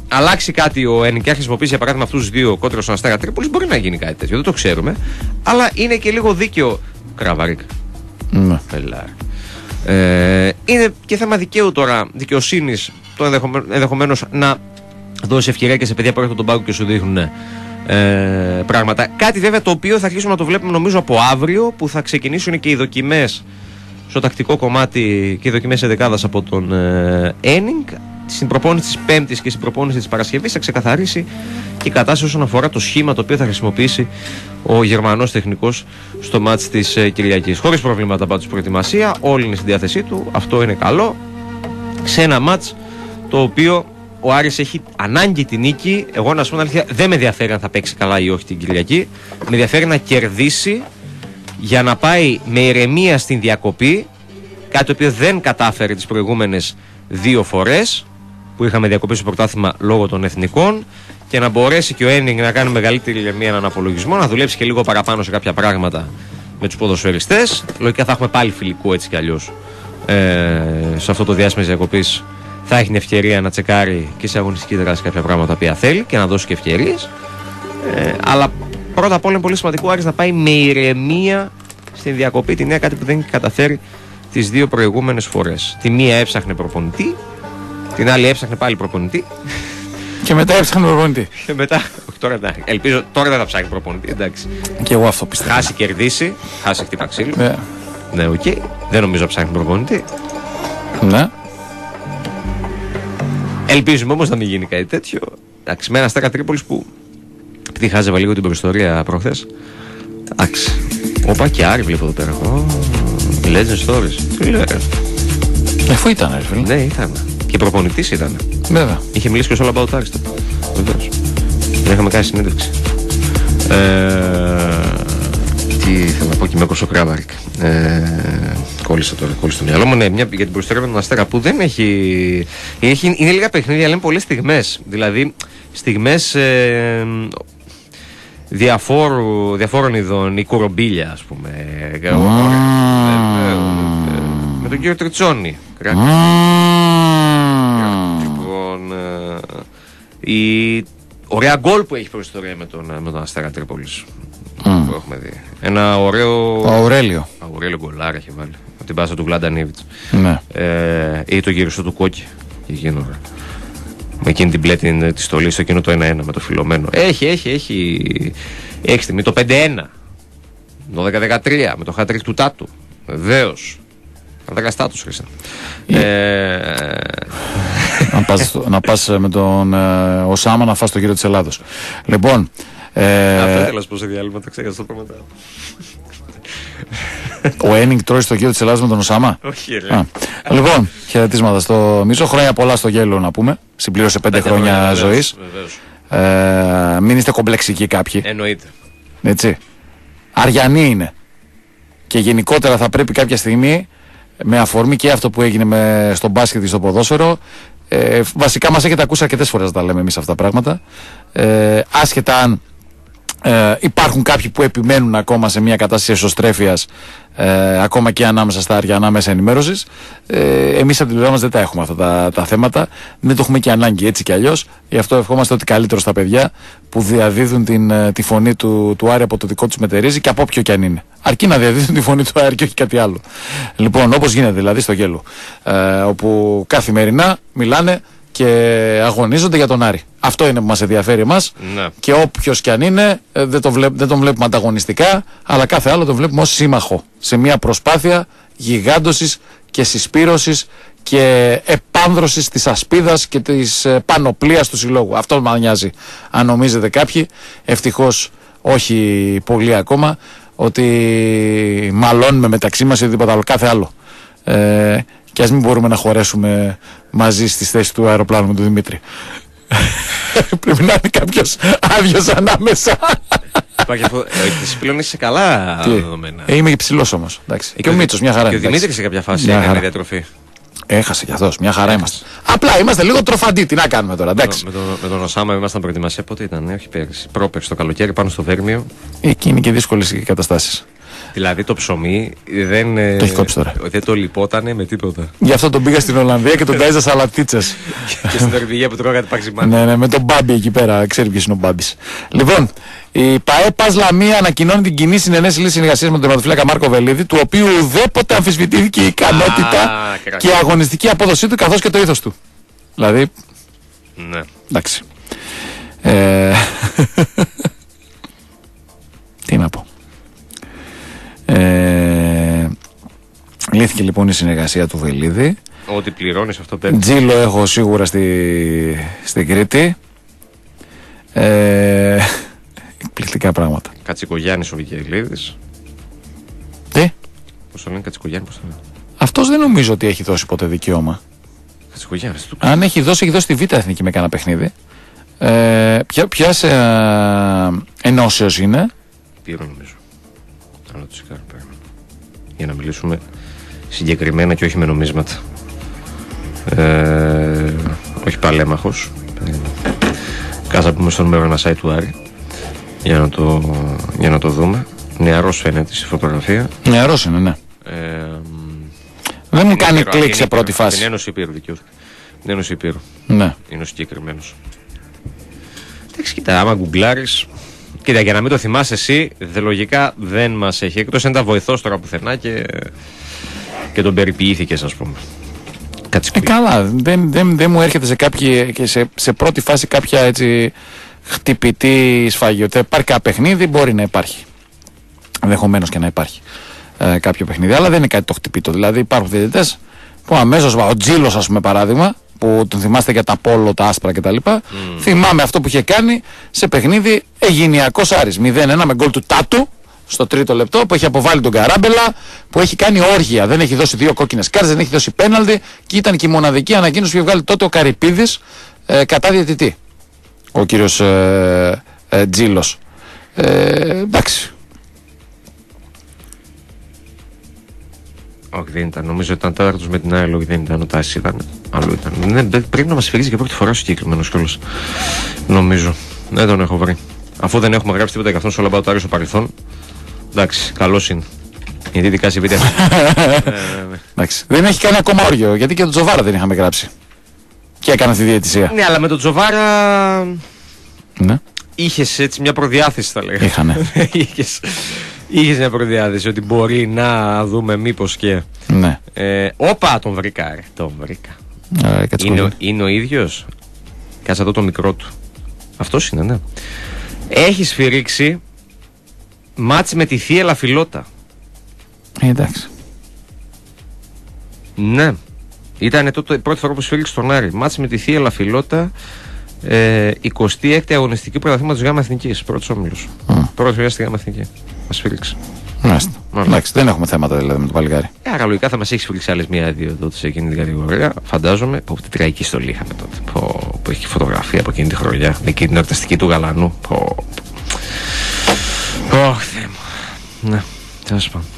αλλάξει κάτι ο Ένινγκ και χρησιμοποιήσει για παράδειγμα αυτούς τους δύο κόντρα στον Αστέρα Τρίπολης, μπορεί να γίνει κάτι τέτοιο, δεν το ξέρουμε. Αλλά είναι και λίγο δίκαιο. Κραβάρικ. Ναι. Ε, είναι και θέμα δικαίου τώρα, δικαιοσύνης, το ενδεχομένως να δώσει ευκαιρία και σε παιδιά που έρχονται τον πάγκο και σου δείχνουν ε, πράγματα. Κάτι βέβαια το οποίο θα αρχίσουμε να το βλέπουμε νομίζω από αύριο, που θα ξεκινήσουν και οι δοκιμές στο τακτικό κομμάτι και οι δοκιμές ενδεκάδας από τον Ένινγκ. Στην προπόνηση της Πέμπτης και στην προπόνηση της Παρασκευής θα ξεκαθαρίσει και η κατάσταση όσον αφορά το σχήμα το οποίο θα χρησιμοποιήσει ο Γερμανός τεχνικός στο μάτς της ε, Κυριακής. Χωρίς προβλήματα πάντως προετοιμασία, όλοι είναι στη διάθεσή του, αυτό είναι καλό. Σε ένα μάτς το οποίο ο Άρης έχει ανάγκη την νίκη. Εγώ να σου πω την αλήθεια, δεν με ενδιαφέρει αν θα παίξει καλά ή όχι την Κυριακή. Με ενδιαφέρει να κερδίσει για να πάει με ηρεμία στην διακοπή, κάτι το οποίο δεν κατάφερε τις προηγούμενες δύο φορές που είχαμε διακοπή στο πρωτάθλημα λόγω των εθνικών, και να μπορέσει και ο Ένινγκ να κάνει μεγαλύτερη ηρεμία, έναν απολογισμό, να δουλέψει και λίγο παραπάνω σε κάποια πράγματα με τους ποδοσφαιριστές. Λογικά θα έχουμε πάλι φιλικό έτσι κι αλλιώς ε, σε αυτό το διάστημα της διακοπής. Θα έχει την ευκαιρία να τσεκάρει και σε αγωνιστική δράση κάποια πράγματα που θέλει και να δώσει και ευκαιρίες. Ε, αλλά πρώτα απ' όλα είναι πολύ σημαντικό ο Άρης να πάει με ηρεμία στην διακοπή, τη νέα, κάτι που δεν έχει καταφέρει τις δύο προηγούμενες φορές. Τη μία έψαχνε προπονητή, την άλλη έψαχνε πάλι προπονητή. Και μετά έψαχνε προπονητή. Και μετά, όχι τώρα, εντάξει. Ελπίζω τώρα δεν θα ψάχνει προπονητή, εντάξει. Και εγώ αυτό πιστεύω. Χάσει, κερδίσει, χάσει, χτύπα ξύλο. Ναι, ναι, οκ. Okay. Δεν νομίζω να ψάχνει προπονητή. Ναι. Ελπίζουμε όμως να μην γίνει κάτι τέτοιο. Εντάξει, με ένα Αστέρα Τρίπολης που, επειδή χάζευα λίγο την προϊστορία προχθές. Εντάξει. Όπα, και Άρη βλέπω εδώ πέρα. Oh, legend stories. Τι λέω, ρε. Αφού ήταν, ρε φίλε. Ναι, ήταν. Και προπονητής ήταν. Βέβαια. Είχε μιλήσει και ο All About Άρης τότε. Βεβαίως. Δεν είχαμε κάνει συνέντευξη. Ε, τι θέλω να πω, και με έκοψε ο Κράβαρικ. Ε, κόλλησα τώρα, κόλλησα το μυαλό μου. Ναι, μια, για την προϊστορία με τον Αστέρα που δεν έχει, έχει. Είναι λίγα παιχνίδια, αλλά είναι πολλές στιγμές. Δηλαδή, στιγμές ε, διαφόρου, διαφόρων ειδών. Η Κουρομπίλια, ας πούμε. Mm. Με τον κύριο Τριτσόνη. Mm. Λοιπόν, ε, η ωραία γκολ που έχει προϊστορία με τον, με τον Αστέρα Τρίπολης. Mm. Που έχουμε δει. Ένα ωραίο. Ο Αουρέλιο. Αουρέλιο γκολάρα έχει βάλει. Από την πάσα του Βλάντα Νίβιτς. Ναι. Ε, ή το γυριστό του Κόκκι. Εκείνο, με εκείνη την πλέτη τη στολή, στο εκείνο το ένα ένα με το Φιλωμένο. Έχει, έχει, έχει. Έχει στιγμή το πέντε ένα. Το δέκα δεκατρία με το χάτρικ του Τάτου. Βεβαίως. Αντακαστάτους, Χρήστα. Ε... να, πας, να πας με τον ε, Οσάμα να φας το γύρο της Ελλάδος. Λοιπόν. Ε... Αυτό ήθελα να σου πω σε διάλειμμα, τα ξέχασα το πράγματα. Ο Ένινγκ τρώει στο γύρο της Ελλάδος με τον Οσάμα. Όχι, ρε. Α. Λοιπόν, χαιρετίσματα στο Μίσο. Χρόνια πολλά στο Γέλο να πούμε. Συμπλήρωσε πέντε χρόνια ζωής. Ε, μην είστε κομπλεξικοί κάποιοι. Εννοείται. Έτσι. Αριανοί είναι. Και γενικότερα θα πρέπει κάποια στιγμή, με αφορμή και αυτό που έγινε με στο μπάσκετ και στο ποδόσφαιρο, ε, βασικά μας έχετε ακούσει αρκετές φορές να τα λέμε εμείς αυτά τα πράγματα. Ε, άσχετα αν ε, υπάρχουν κάποιοι που επιμένουν ακόμα σε μια κατάσταση εσωστρέφειας, ε, ακόμα και ανάμεσα στα αριανά μέσα ενημέρωσης. Ε, εμείς από την πλευρά μας δεν τα έχουμε αυτά τα, τα θέματα. Δεν το έχουμε και ανάγκη έτσι κι αλλιώς. Γι' αυτό ευχόμαστε ότι καλύτερο στα παιδιά που διαδίδουν την, τη φωνή του, του Άρη από το δικό τους μετερίζει και από όποιο κι αν είναι. Αρκεί να διαδίδουν τη φωνή του Άρη και όχι κάτι άλλο. Λοιπόν, όπως γίνεται δηλαδή στο Γέλο. Ε, όπου καθημερινά μιλάνε και αγωνίζονται για τον Άρη. Αυτό είναι που μας ενδιαφέρει εμάς. Ναι. Και όποιος κι αν είναι, δεν, το βλέπ, δεν τον βλέπουμε ανταγωνιστικά, αλλά κάθε άλλο τον βλέπουμε ως σύμμαχο. Σε μια προσπάθεια γιγάντωσης και συσπήρωσης και επάνδρωσης της ασπίδας και της πανοπλίας του συλλόγου. Αυτό μας νοιάζει. Αν νομίζετε κάποιοι, ευτυχώς όχι πολύ ακόμα, ότι μαλώνουμε μεταξύ μας ή οτιδήποτε άλλο. Κάθε άλλο. Ε, και ας μην μπορούμε να χωρέσουμε μαζί στις θέσεις του αεροπλάνου με τον Δημήτρη. Πρέπει να είναι κάποιος άδειος ανάμεσα. Υπάρχει αυτό. Της πλέον είσαι σε καλά δεδομένα. Ε, είμαι ψηλός όμως. Εντάξει. Και ο Μίτσος, μια χαρά. Και ο Δημήτρης σε κάποια φάση έκανε διατροφή. Έχασε κι αυτός, μια χαρά είμαστε. Απλά είμαστε λίγο τροφαντοί, τι να κάνουμε τώρα, εντάξει. Με, το, με τον Οσάμα ήμασταν προετοιμασία, πότε ήταν, όχι πέρυσι. Πρόπερσι το καλοκαίρι πάνω στο Βέρμιο. Εκεί είναι και δύσκολες οι καταστάσεις. Δηλαδή το ψωμί δεν Το έχει κόψει τώρα. δεν το λιπότανε με τίποτα. Γι' αυτό τον πήγα στην Ολλανδία και τον τάιζα σαλατίτσες. Και στην Νορβηγία που τρώγατε παξιμάνι. Ναι, ναι, με τον Μπάμπι εκεί πέρα. Ξέρει ποιος είναι ο Μπάμπης. Λοιπόν, η ΠΑΕ Πας Λαμία ανακοινώνει την κοινή συνενέση λύση συνεργασίας με τον τερματοφύλακα Μάρκο Βελίδη, του οποίου ουδέποτε αμφισβητήθηκε η ικανότητα Α, και η αγωνιστική απόδοσή του καθώς και το ήθος του. Δηλαδή, Ναι. εντάξει. Ε... Τι να πω. Ε... Λύθηκε λοιπόν η συνεργασία του Βελίδη. Ό,τι πληρώνεις αυτό παίρνει. Τζίλο έχω σίγουρα στη... στην Κρήτη. Ε... Εκπληκτικά πράγματα. Κατσικογιάννης ο Βικελίδης. Τι? Πώς το λένε, Κατσικογιάννη, πώς το λένε. Αυτός δεν νομίζω ότι έχει δώσει ποτέ δικαίωμα. Κατσικογιάννης. Του... Αν έχει δώσει, έχει δώσει τη Β' Εθνική με κανένα παιχνίδι. Ε, ποια ποιας ε, ενώσεως είναι? Πήρω νομίζω. Αλλά το σιγάρο παίρνω. Για να μιλήσουμε συγκεκριμένα και όχι με νομίσματα. Ε, όχι παλέμαχος. Κάτσα πούμε στο νούμερο ένα site του Άρη. Για να το, για να το δούμε. Νεαρός φαίνεται στη φωτογραφία. Νεαρός είναι, ναι. Ε, Δεν μου κάνει Υπήρου, κλικ σε είναι πρώτη Υπήρου. φάση. Την Ένωση Υπήρου δικαιούται. Την Ένωση Υπήρου. Ναι. Είναι ο συγκεκριμένος. Εντάξει, κοίτα, άμα γκουγκλάρεις. Κοίτα, για να μην το θυμάσαι εσύ, δε, λογικά δεν μας έχει. Εκτός αν ήταν βοηθός τώρα πουθενά και, και τον περιποιήθηκες, ας πούμε. Ε, καλά, δεν, δεν, δεν μου έρχεται σε, κάποιοι, και σε, σε πρώτη φάση κάποια έτσι χτυπητή σφαγή. Ότι υπάρχει κάποιο παιχνίδι, μπορεί να υπάρχει. Ενδεχομένως και να υπάρχει ε, κάποιο παιχνίδι, αλλά δεν είναι κάτι το χτυπητό. Δηλαδή υπάρχουν διαιτητές που αμέσως, ο Τζίλος, ας πούμε, παράδειγμα, που τον θυμάστε για τα πόλο, τα άσπρα κτλ. Mm. Θυμάμαι αυτό που είχε κάνει σε παιχνίδι Αιγυνιακός Άρης. μηδέν ένα με γκολ του Τάτου στο τρίτο λεπτό, που έχει αποβάλει τον Καράμπελα, που έχει κάνει όργια. Δεν έχει δώσει δύο κόκκινες κάρτες, δεν έχει δώσει πέναλτι και ήταν και η μοναδική ανακοίνωση που είχε βγάλει τότε ο Καρυπίδης ε, κατά διαιτητή. Ο κύριος ε, ε, Τζίλος. Ε, εντάξει. Όχι, δεν ήταν. Νομίζω ότι ήταν τέταρτος με την άλλη. Όχι, δεν ήταν. Ο Τάσης ήταν. Αλλού ήταν. Ναι, πρέπει να μας φυρίζει για πρώτη φορά στο συγκεκριμένος κιόλας. Νομίζω. Δεν τον έχω βρει. Αφού δεν έχουμε γράψει τίποτα για αυτόν στο All About Άρη στο παρελθόν. Εντάξει, καλός είναι. Γιατί ειδικά σε βίντεο. Εντάξει. Δεν έχει κάνει ακόμα όργιο. Γιατί και τον Τζοβάρα δεν είχαμε γράψει. Και έκανε αυτή τη διαιτησία. Ναι, αλλά με τον Τζοβάρα. Ναι. Είχες έτσι μια προδιάθεση, θα λέγαμε. Είχανε. Είχες, είχες μια προδιάθεση ότι μπορεί να δούμε μήπως και. Ναι. Ε, όπα, τον βρήκα, ρε. Τον βρήκα. Ε, είναι, ο, είναι ο ίδιος. Κάτσε εδώ το μικρό του. Αυτός είναι, ναι. Έχει σφυρίξει μάτς με τη Θεία Ελαφιλότα. Ε, εντάξει. Ναι. Ήταν τότε η πρώτη φορά που σφύριξε τον Άρη. Μάτς με τη Θεία Ελαφιλότα. Ε, εικοστή έκτη αγωνιστική πρωταθλήματος Γάμα Εθνικής. Πρώτος όμιλος. Mm. Πρώτη φορά στη Γάμα Εθνική. Μας σφύριξε. Μάλιστα. Εντάξει, δεν έχουμε θέματα δηλαδή με το παλικάρι. Ε, άρα λογικά θα μας έχει σφυρίξει άλλες μία-δύο τότε σε εκείνη την κατηγορία. Φαντάζομαι. Πω, τι τραγική στολή είχαμε τότε. Πω, που έχει φωτογραφία από εκείνη τη χρονιά. Με εκείνη την εορταστική του Γαλανού. Πω. Ωχ, Θεέ μου. Ναι, τέλος πάντων.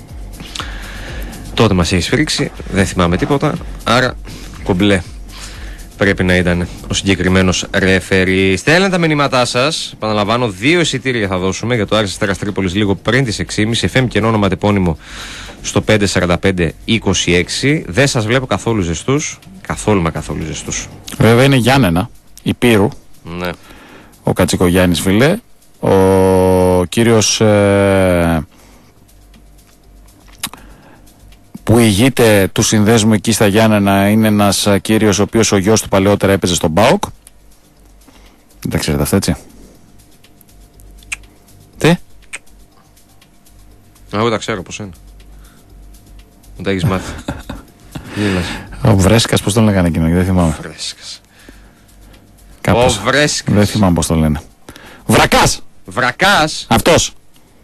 Τότε μας έχει σφυρίξει. Δεν θυμάμαι τίποτα. Άρα κομπλέ πρέπει να ήταν ο συγκεκριμένος ρεφερή. Στέλνετε τα μηνύματά σας. Επαναλαμβάνω, δύο εισιτήρια θα δώσουμε για το Άρης Αστέρας Τρίπολης λίγο πριν τις έξι και μισή. εφ εμ και όνομα τεπώνυμο στο πέντε σαράντα πέντε είκοσι έξι. Δεν σας βλέπω καθόλου ζεστούς. Καθόλου μα καθόλου ζεστούς. Βέβαια είναι Γιάννενα, Υπήρου. Ναι. Ο Κατσικογιάννης, φίλε. Ο κύριος ε, που ηγείται του συνδέσμου εκεί στα Γιάννενα είναι ένας κύριος ο οποίος ο γιος του παλαιότερα έπαιζε στον ΠΑΟΚ. Δεν τα ξέρετε αυτά, έτσι? Τι? Εγώ τα ξέρω πως είναι. Δεν τα έχεις μάθει. Ο Βρέσκας, πώς τον λέγανε εκείνο, δεν θυμάμαι. Βρέσκας. Κάπως. Ο Βρέσκας. Δεν θυμάμαι πώς τον λένε. Βρακάς! Βρακάς. Αυτός.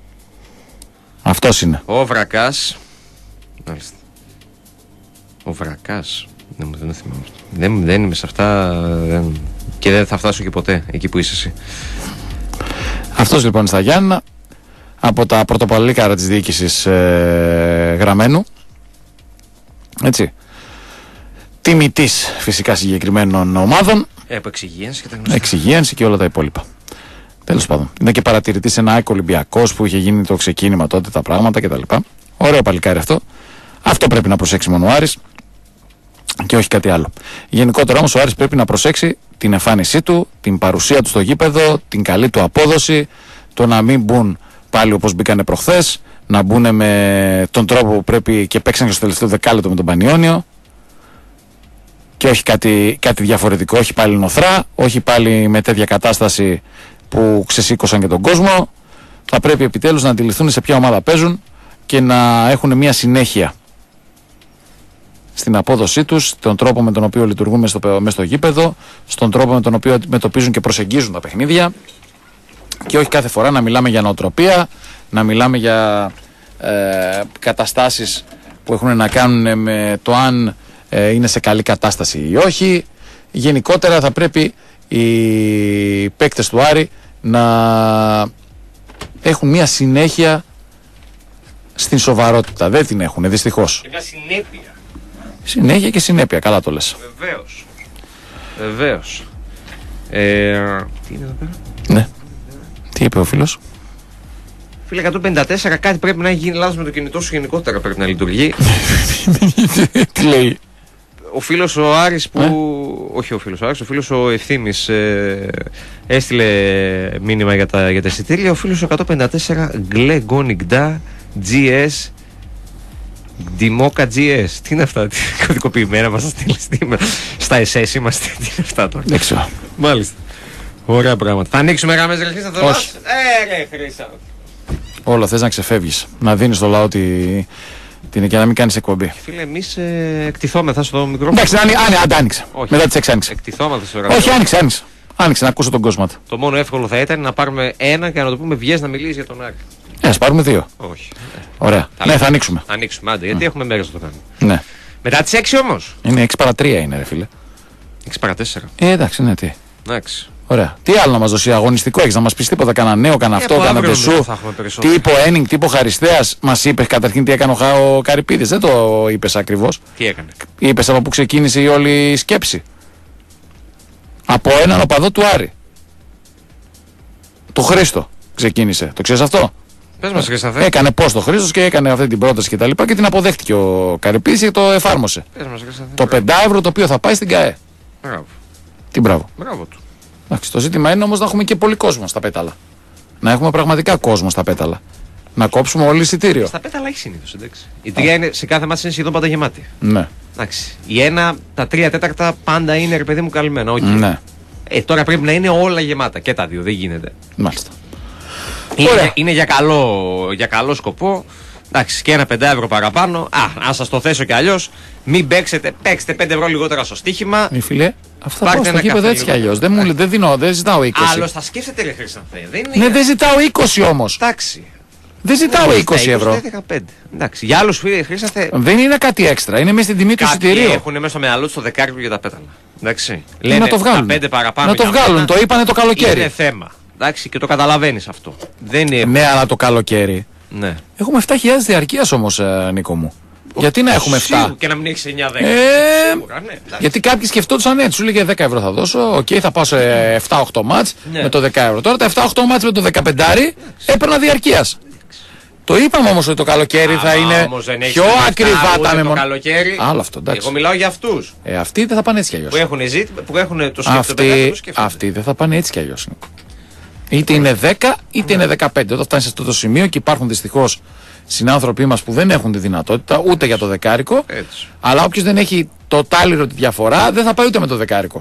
Αυτός είναι. Ο Βρακάς. Μάλιστα. Ο Βρακάς. Δεν, δεν θυμάμαι. Δεν, δεν είμαι σε αυτά. Δεν... Και δεν θα φτάσω και ποτέ εκεί που είσαι εσύ. Αυτός λοιπόν στα Γιάννενα, από τα πρωτοπαλίκαρα της διοίκησης ε, Γραμμένου. Έτσι. Τιμητής φυσικά συγκεκριμένων ομάδων. Ε, από εξυγίανση και τα γνωστά. Εξυγίανση και όλα τα υπόλοιπα. Τέλος πάντων. Είναι και παρατηρητής ένα ΑΕΚ Ολυμπιακός που είχε γίνει το ξεκίνημα τότε τα πράγματα κτλ. Ωραίο παλικάρι αυτό. Αυτό πρέπει να προσέξει μόνο ο Άρης και όχι κάτι άλλο. Γενικότερα όμως ο Άρης πρέπει να προσέξει την εμφάνισή του, την παρουσία του στο γήπεδο, την καλή του απόδοση, το να μην μπουν πάλι όπως μπήκανε προχθές, να μπουν με τον τρόπο που πρέπει και παίξαν και στο τελευταίο δεκάλεπτο με τον Πανιόνιο και όχι κάτι, κάτι διαφορετικό, όχι πάλι νοθρά, όχι πάλι με τέτοια κατάσταση που ξεσήκωσαν και τον κόσμο. Θα πρέπει επιτέλους να αντιληφθούν σε ποια ομάδα παίζουν και να έχουν μια συνέχεια στην απόδοσή τους, τον τρόπο με τον οποίο λειτουργούν μέσα στο, μέσα στο γήπεδο, στον τρόπο με τον οποίο αντιμετωπίζουν και προσεγγίζουν τα παιχνίδια και όχι κάθε φορά να μιλάμε για νοοτροπία, να μιλάμε για ε, καταστάσεις που έχουν να κάνουν με το αν ε, είναι σε καλή κατάσταση ή όχι. Γενικότερα θα πρέπει οι παίκτες του Άρη να έχουν μια συνέχεια στην σοβαρότητα. Δεν την έχουν, δυστυχώς. Και μια συνέπεια. Συνέχεια και συνέπεια, καλά το λες. Βεβαίως. Βεβαίως. Ε, τι είναι εδώ πέρα? Ναι. Τι είπε ο φίλος? Φίλε, εκατόν πενήντα τέσσερα κάτι πρέπει να έχει γίνει λάθος με το κινητό σου, γενικότερα πρέπει να λειτουργεί. Τι λέει? Ο φίλος ο Άρης που... Ε? Όχι ο φίλος ο Άρης, ο φίλος ο Ευθύμης ε, έστειλε μήνυμα για τα, για τα εισιτήρια. Ο φίλος ο εκατόν πενήντα τέσσερα Γκλε Γκόνιγκντά τζι ες Δημόκα τζι ες. Τι είναι αυτά, τι κωδικοποιημένα μας θα στείλει στα ες ες είμαστε, τι είναι αυτά τώρα? Δεν ξέρω. Μάλιστα. Ωραία πράγματα. Θα ανοίξουμε γραμμές, ρε Χρήστα? Όχι. Ε, ρε Χρήστα. Όλο θες να ξεφεύγεις, να δίνεις στο λαό τη... την... και να μην κάνεις εκπομπή. Φίλε, εμείς ε, εκτιθόμεθα στο μικρόφωνο. Εντάξει, άντε άνοιξε. Μετά τις έξι άνοιξε. Εκτιθόμεθα στο ραδιόφωνο. Όχι, άνοιξε, άνοιξε. Άνοιξε να ακούσω τον κόσμο. Το μόνο εύκολο θα ήταν να πάρουμε ένα και να το πούμε βγες να μιλήσεις για τον Άρη. Ε, ας πάρουμε δύο. Όχι. Ωραία. Θα ναι, θα ανοίξουμε. Θα ανοίξουμε, άντε, γιατί mm. έχουμε μέρες να το κάνουμε. Ναι. Μετά τις έξι όμως. Είναι έξι παρά τρία είναι, ρε φίλε. έξι παρά τέσσερα. Ε, εντάξει, ναι, τι. Εντάξει. Ωραία. Τι άλλο να μας δώσει, αγωνιστικό έχεις να μας πεις τίποτα? Κάνα νέο, κάνα αυτό, κάνα δεσού. Τι είπε ο Ένινγκ, τι είπε ο Χαριστέας? Μας είπε καταρχήν τι έκανε ο, ο Καρυπίδης. Δεν το είπες ακριβώς. Τι έκανε? Είπες από πού ξεκίνησε η όλη σκέψη. Από έναν οπαδό του Άρη. Το Χρήστο ξεκίνησε. Το ξέρεις αυτό? Πες μας, Χρήστο. Έκανε πώς το Χρήστος και έκανε αυτή την πρόταση και τα λοιπά και την αποδέχτηκε ο Καρυπίδης και το εφάρμοσε. Πες μας, Χρήστο. Το πέντε ευρώ το οποίο θα πάει στην ΚΑΕ. Μπράβο. Τι μπράβο. Μπράβο του. Εντάξει, το ζήτημα είναι όμως να έχουμε και πολύ κόσμο στα πέταλα. Να έχουμε πραγματικά κόσμο στα πέταλα. Να κόψουμε όλο εισιτήριο. Στα πέταλα έχει συνήθως, εντάξει. Η τρία είναι, σε κάθε μάτς είναι σχεδόν πάντα γεμάτη. Ναι. Εντάξει. Η ένα, τα τρία τέταρτα πάντα είναι, ρε παιδί μου, καλυμμένα. Okay. Ναι. Ε, τώρα πρέπει να είναι όλα γεμάτα και τα δύο, δεν γίνεται. Μάλιστα. Είναι, είναι για, καλό, για καλό σκοπό. Εντάξει, και ένα πέντε ευρώ παραπάνω. Α, να σας το θέσω κι αλλιώς. Μην παίξετε, παίξτε πέντε ευρώ λιγότερα στο στοίχημα. Μη φίλε, αυτά πάω στο γήπεδο έτσι κι αλλιώς. Δεν, μου, δεν, δίνω, δεν ζητάω είκοσι. Άλλος θα σκέφτεται, ρε Χρήστανθε. Δεν είναι... Ναι, δεν ζητάω είκοσι όμως. Εντάξει. Δεν ζητάω είκοσι ευρώ. δεκαπέντε. Εντάξει. Για άλλους φίλοι, Χρήστανθε. Δεν είναι κάτι έξτρα. Είναι μέσα στην τιμή του εισιτηρίου. Έχουν μέσα στο μυαλό του το δεκάρικο για τα πέταλα. Εντάξει. Λένε, να το βγάλουν. πέντε παραπάνω. Να το βγάλουν. Το είπανε το καλοκαίρι. Είναι θέμα. Εντάξει, και το καταλαβαίνεις αυτό. Δεν είναι... Ναι, αλλά το καλοκαίρι. Ναι. Έχουμε επτά χιλιάδες διαρκείας όμως, ε, Νίκο μου. Ο, γιατί να έχουμε επτά? Σίγουρα, και να μην έχεις εννιά δέκα. Ε, σίγουρα, ναι. Γιατί κάποιοι σκεφτόντουσαν ναι, σου λέγε δέκα ευρώ θα δώσω. Οκ, okay, θα πάω σε επτά οχτώ μάτς ναι. με το δέκα ευρώ. Τώρα τα επτά οχτώ μάτς με το δεκαπέντε έπαιρνα διαρκείας. Το είπαμε όμως ότι το καλοκαίρι Α, θα είναι πιο ακριβά τα μεμονωμένα. Καλοκαίρι. Άλλο αυτό, εντάξει. Εγώ μιλάω για αυτούς. Ε, αυτοί δεν θα πάνε έτσι κι αλλιώς. Που έχουν ζήτημα, που έχουν το σκέφτονται. Αυτοί, αυτοί δεν θα πάνε έτσι κι αλλιώς. Είτε είναι δέκα είτε είναι δεκαπέντε. Όταν φτάνει σε αυτό το σημείο και υπάρχουν δυστυχώς συνάνθρωποι μας που δεν έχουν τη δυνατότητα ούτε για το δεκάρικο. Έτσι. Αλλά όποιος δεν έχει το τάλιρο τη διαφορά δεν θα πάει ούτε με το δεκάρικο.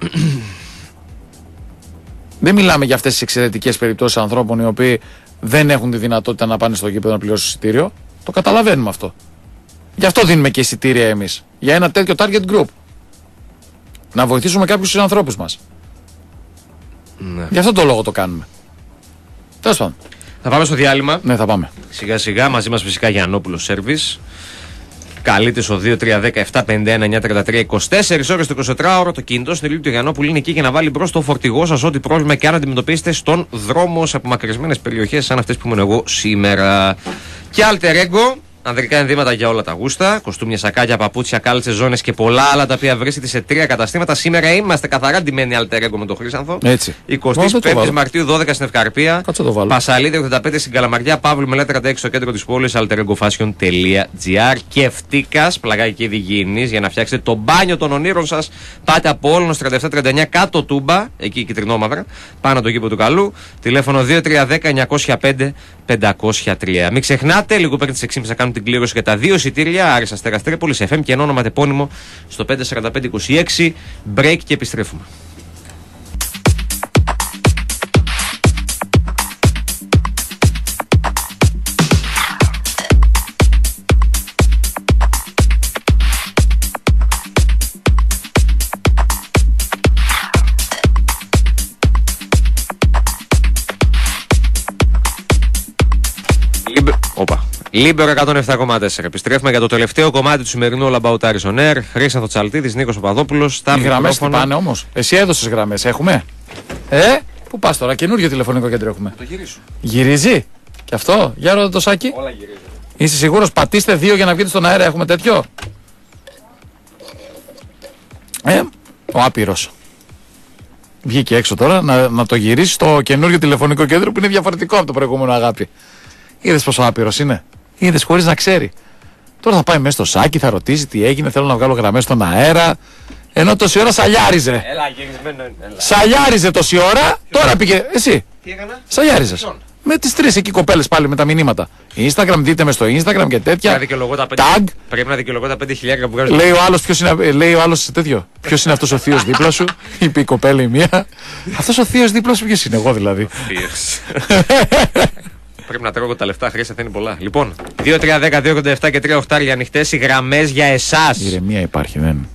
Δεν μιλάμε για αυτές τις εξαιρετικές περιπτώσεις ανθρώπων οι οποίοι δεν έχουν τη δυνατότητα να πάνε στο γήπεδο να πληρώσουν εισιτήριο. Το καταλαβαίνουμε αυτό. Γι' αυτό δίνουμε και εισιτήρια εμείς. Για ένα τέτοιο target group. Να βοηθήσουμε κάποιους συνανθρώπους μας. Ναι. Γι' αυτό το λόγο το κάνουμε. Τέλος πάντων. Θα πάμε στο διάλειμμα. Ναι, θα πάμε. Σιγά σιγά, μαζί μας φυσικά Γιαννόπουλος Service. Καλείτε στο δύο τρία ένα μηδέν επτά πενήντα ένα εννιά τριάντα τρία είκοσι τέσσερις ώρες το εικοσιτετράωρο. Το κινητό στην του Γιαννόπουλου είναι εκεί για να βάλει μπρος το φορτηγό σας ό,τι πρόβλημα και αν αντιμετωπίσετε στον δρόμο σε απομακρυσμένες περιοχές σαν αυτές που ήμουν εγώ σήμερα. Και Alter Ego, Ανδρικά ενδύματα για όλα τα γούστα. Κοστούμια, σακάκια, παπούτσια, κάλτσες, ζώνες και πολλά άλλα τα οποία βρίσκεται σε τρία καταστήματα. Σήμερα είμαστε καθαρά ντυμένοι Alter Ego με τον Χρήσανθο. Έτσι. εικοστή πέμπτη Μαρτίου δώδεκα στην Ευκαρπία. Κάτσε το βάλω. Πασαλίδη ογδόντα πέντε στην Καλαμαριά. Παύλου Μελέτη τριάντα έξι στο κέντρο της πόλης. αλτερεγκοφάσιον τελεία τζι άρ. Και Φτίκας, πλαγάκι και Διγίνης, για να φτιάξετε το μπάνιο των ονείρων σας. Πάτε από Όλωνος τριάντα επτά τριάντα εννιά κάτω Τούμπα, εκεί κυτρινόμαυρα, πάνω το κήπο του Καλού. Τηλέφωνο δύο τρία ένα μηδέν εννιά μηδέν πέντε πεντακόσια τρία. Μην ξεχνάτε, λίγο πριν τις έξι και μισή θα κάνουμε την κλήρωση για τα δύο εισιτήρια. Άρης Αστέρας Τρίπολης, εφ εμ και όνομα τεπώνυμο στο πέντε τέσσερα πέντε είκοσι έξι. Break και επιστρέφουμε. Οπα. Λίμπερο εκατόν επτά κόμμα τέσσερα. Επιστρέφουμε για το τελευταίο κομμάτι του σημερινού All About Aris on Air. Χρήσανθο Τσαλτίδης, Νίκος Παπαδόπουλος. Οι γραμμές τι πάνε όμως? Εσύ έδωσες γραμμές, έχουμε? Ε, πού πας τώρα? Καινούργιο τηλεφωνικό κέντρο έχουμε. Το γυρίσω. Γυρίζει? Και αυτό? Για ρώτα το Σάκη. Όλα γυρίζουν. Είσαι σίγουρος? Πατήστε δύο για να βγείτε στον αέρα. Έχουμε τέτοιο? Ε, ο άπειρος. Βγήκε έξω τώρα να, να το γυρίσει στο καινούργιο τηλεφωνικό κέντρο που είναι διαφορετικό από το προηγούμενο, αγάπη. Είδες πόσο άπειρος είναι? Είδες χωρίς να ξέρει. Τώρα θα πάει μέσα στο Σάκη, θα ρωτήσει τι έγινε, θέλω να βγάλω γραμμές στον αέρα. Ενώ τόση ώρα σαλιάριζε. Έλα, γυρισμένο είναι. Έλα. Σαλιάριζε τόση ώρα, τώρα πήγε. Εσύ. Τι έκανα? Σαλιάριζες. Με τις τρεις εκεί κοπέλες πάλι με τα μηνύματα. Instagram, δείτε με στο Instagram και τέτοια. Tag. Πρέπει να δικαιολογώ τα πέντε χιλιάδες που βγάζω. Λέει ο άλλος ποιος είναι, λέει ο άλλος τέτοιο. Ποιος είναι αυτός ο θείος δίπλα σου? Είπε η κοπέλα η μία. Αυτός ο θείος δίπλα σου ποιος είναι? Εγώ δηλαδή. Πρέπει να τρώγω τα λεφτά, χρειάζεται, είναι πολλά. Λοιπόν, δύο τρία ένα μηδέν δύο ογδόντα επτά και τρία οχτάρια ανοιχτές οι γραμμές για εσάς. Ηρεμία υπάρχει, δεν.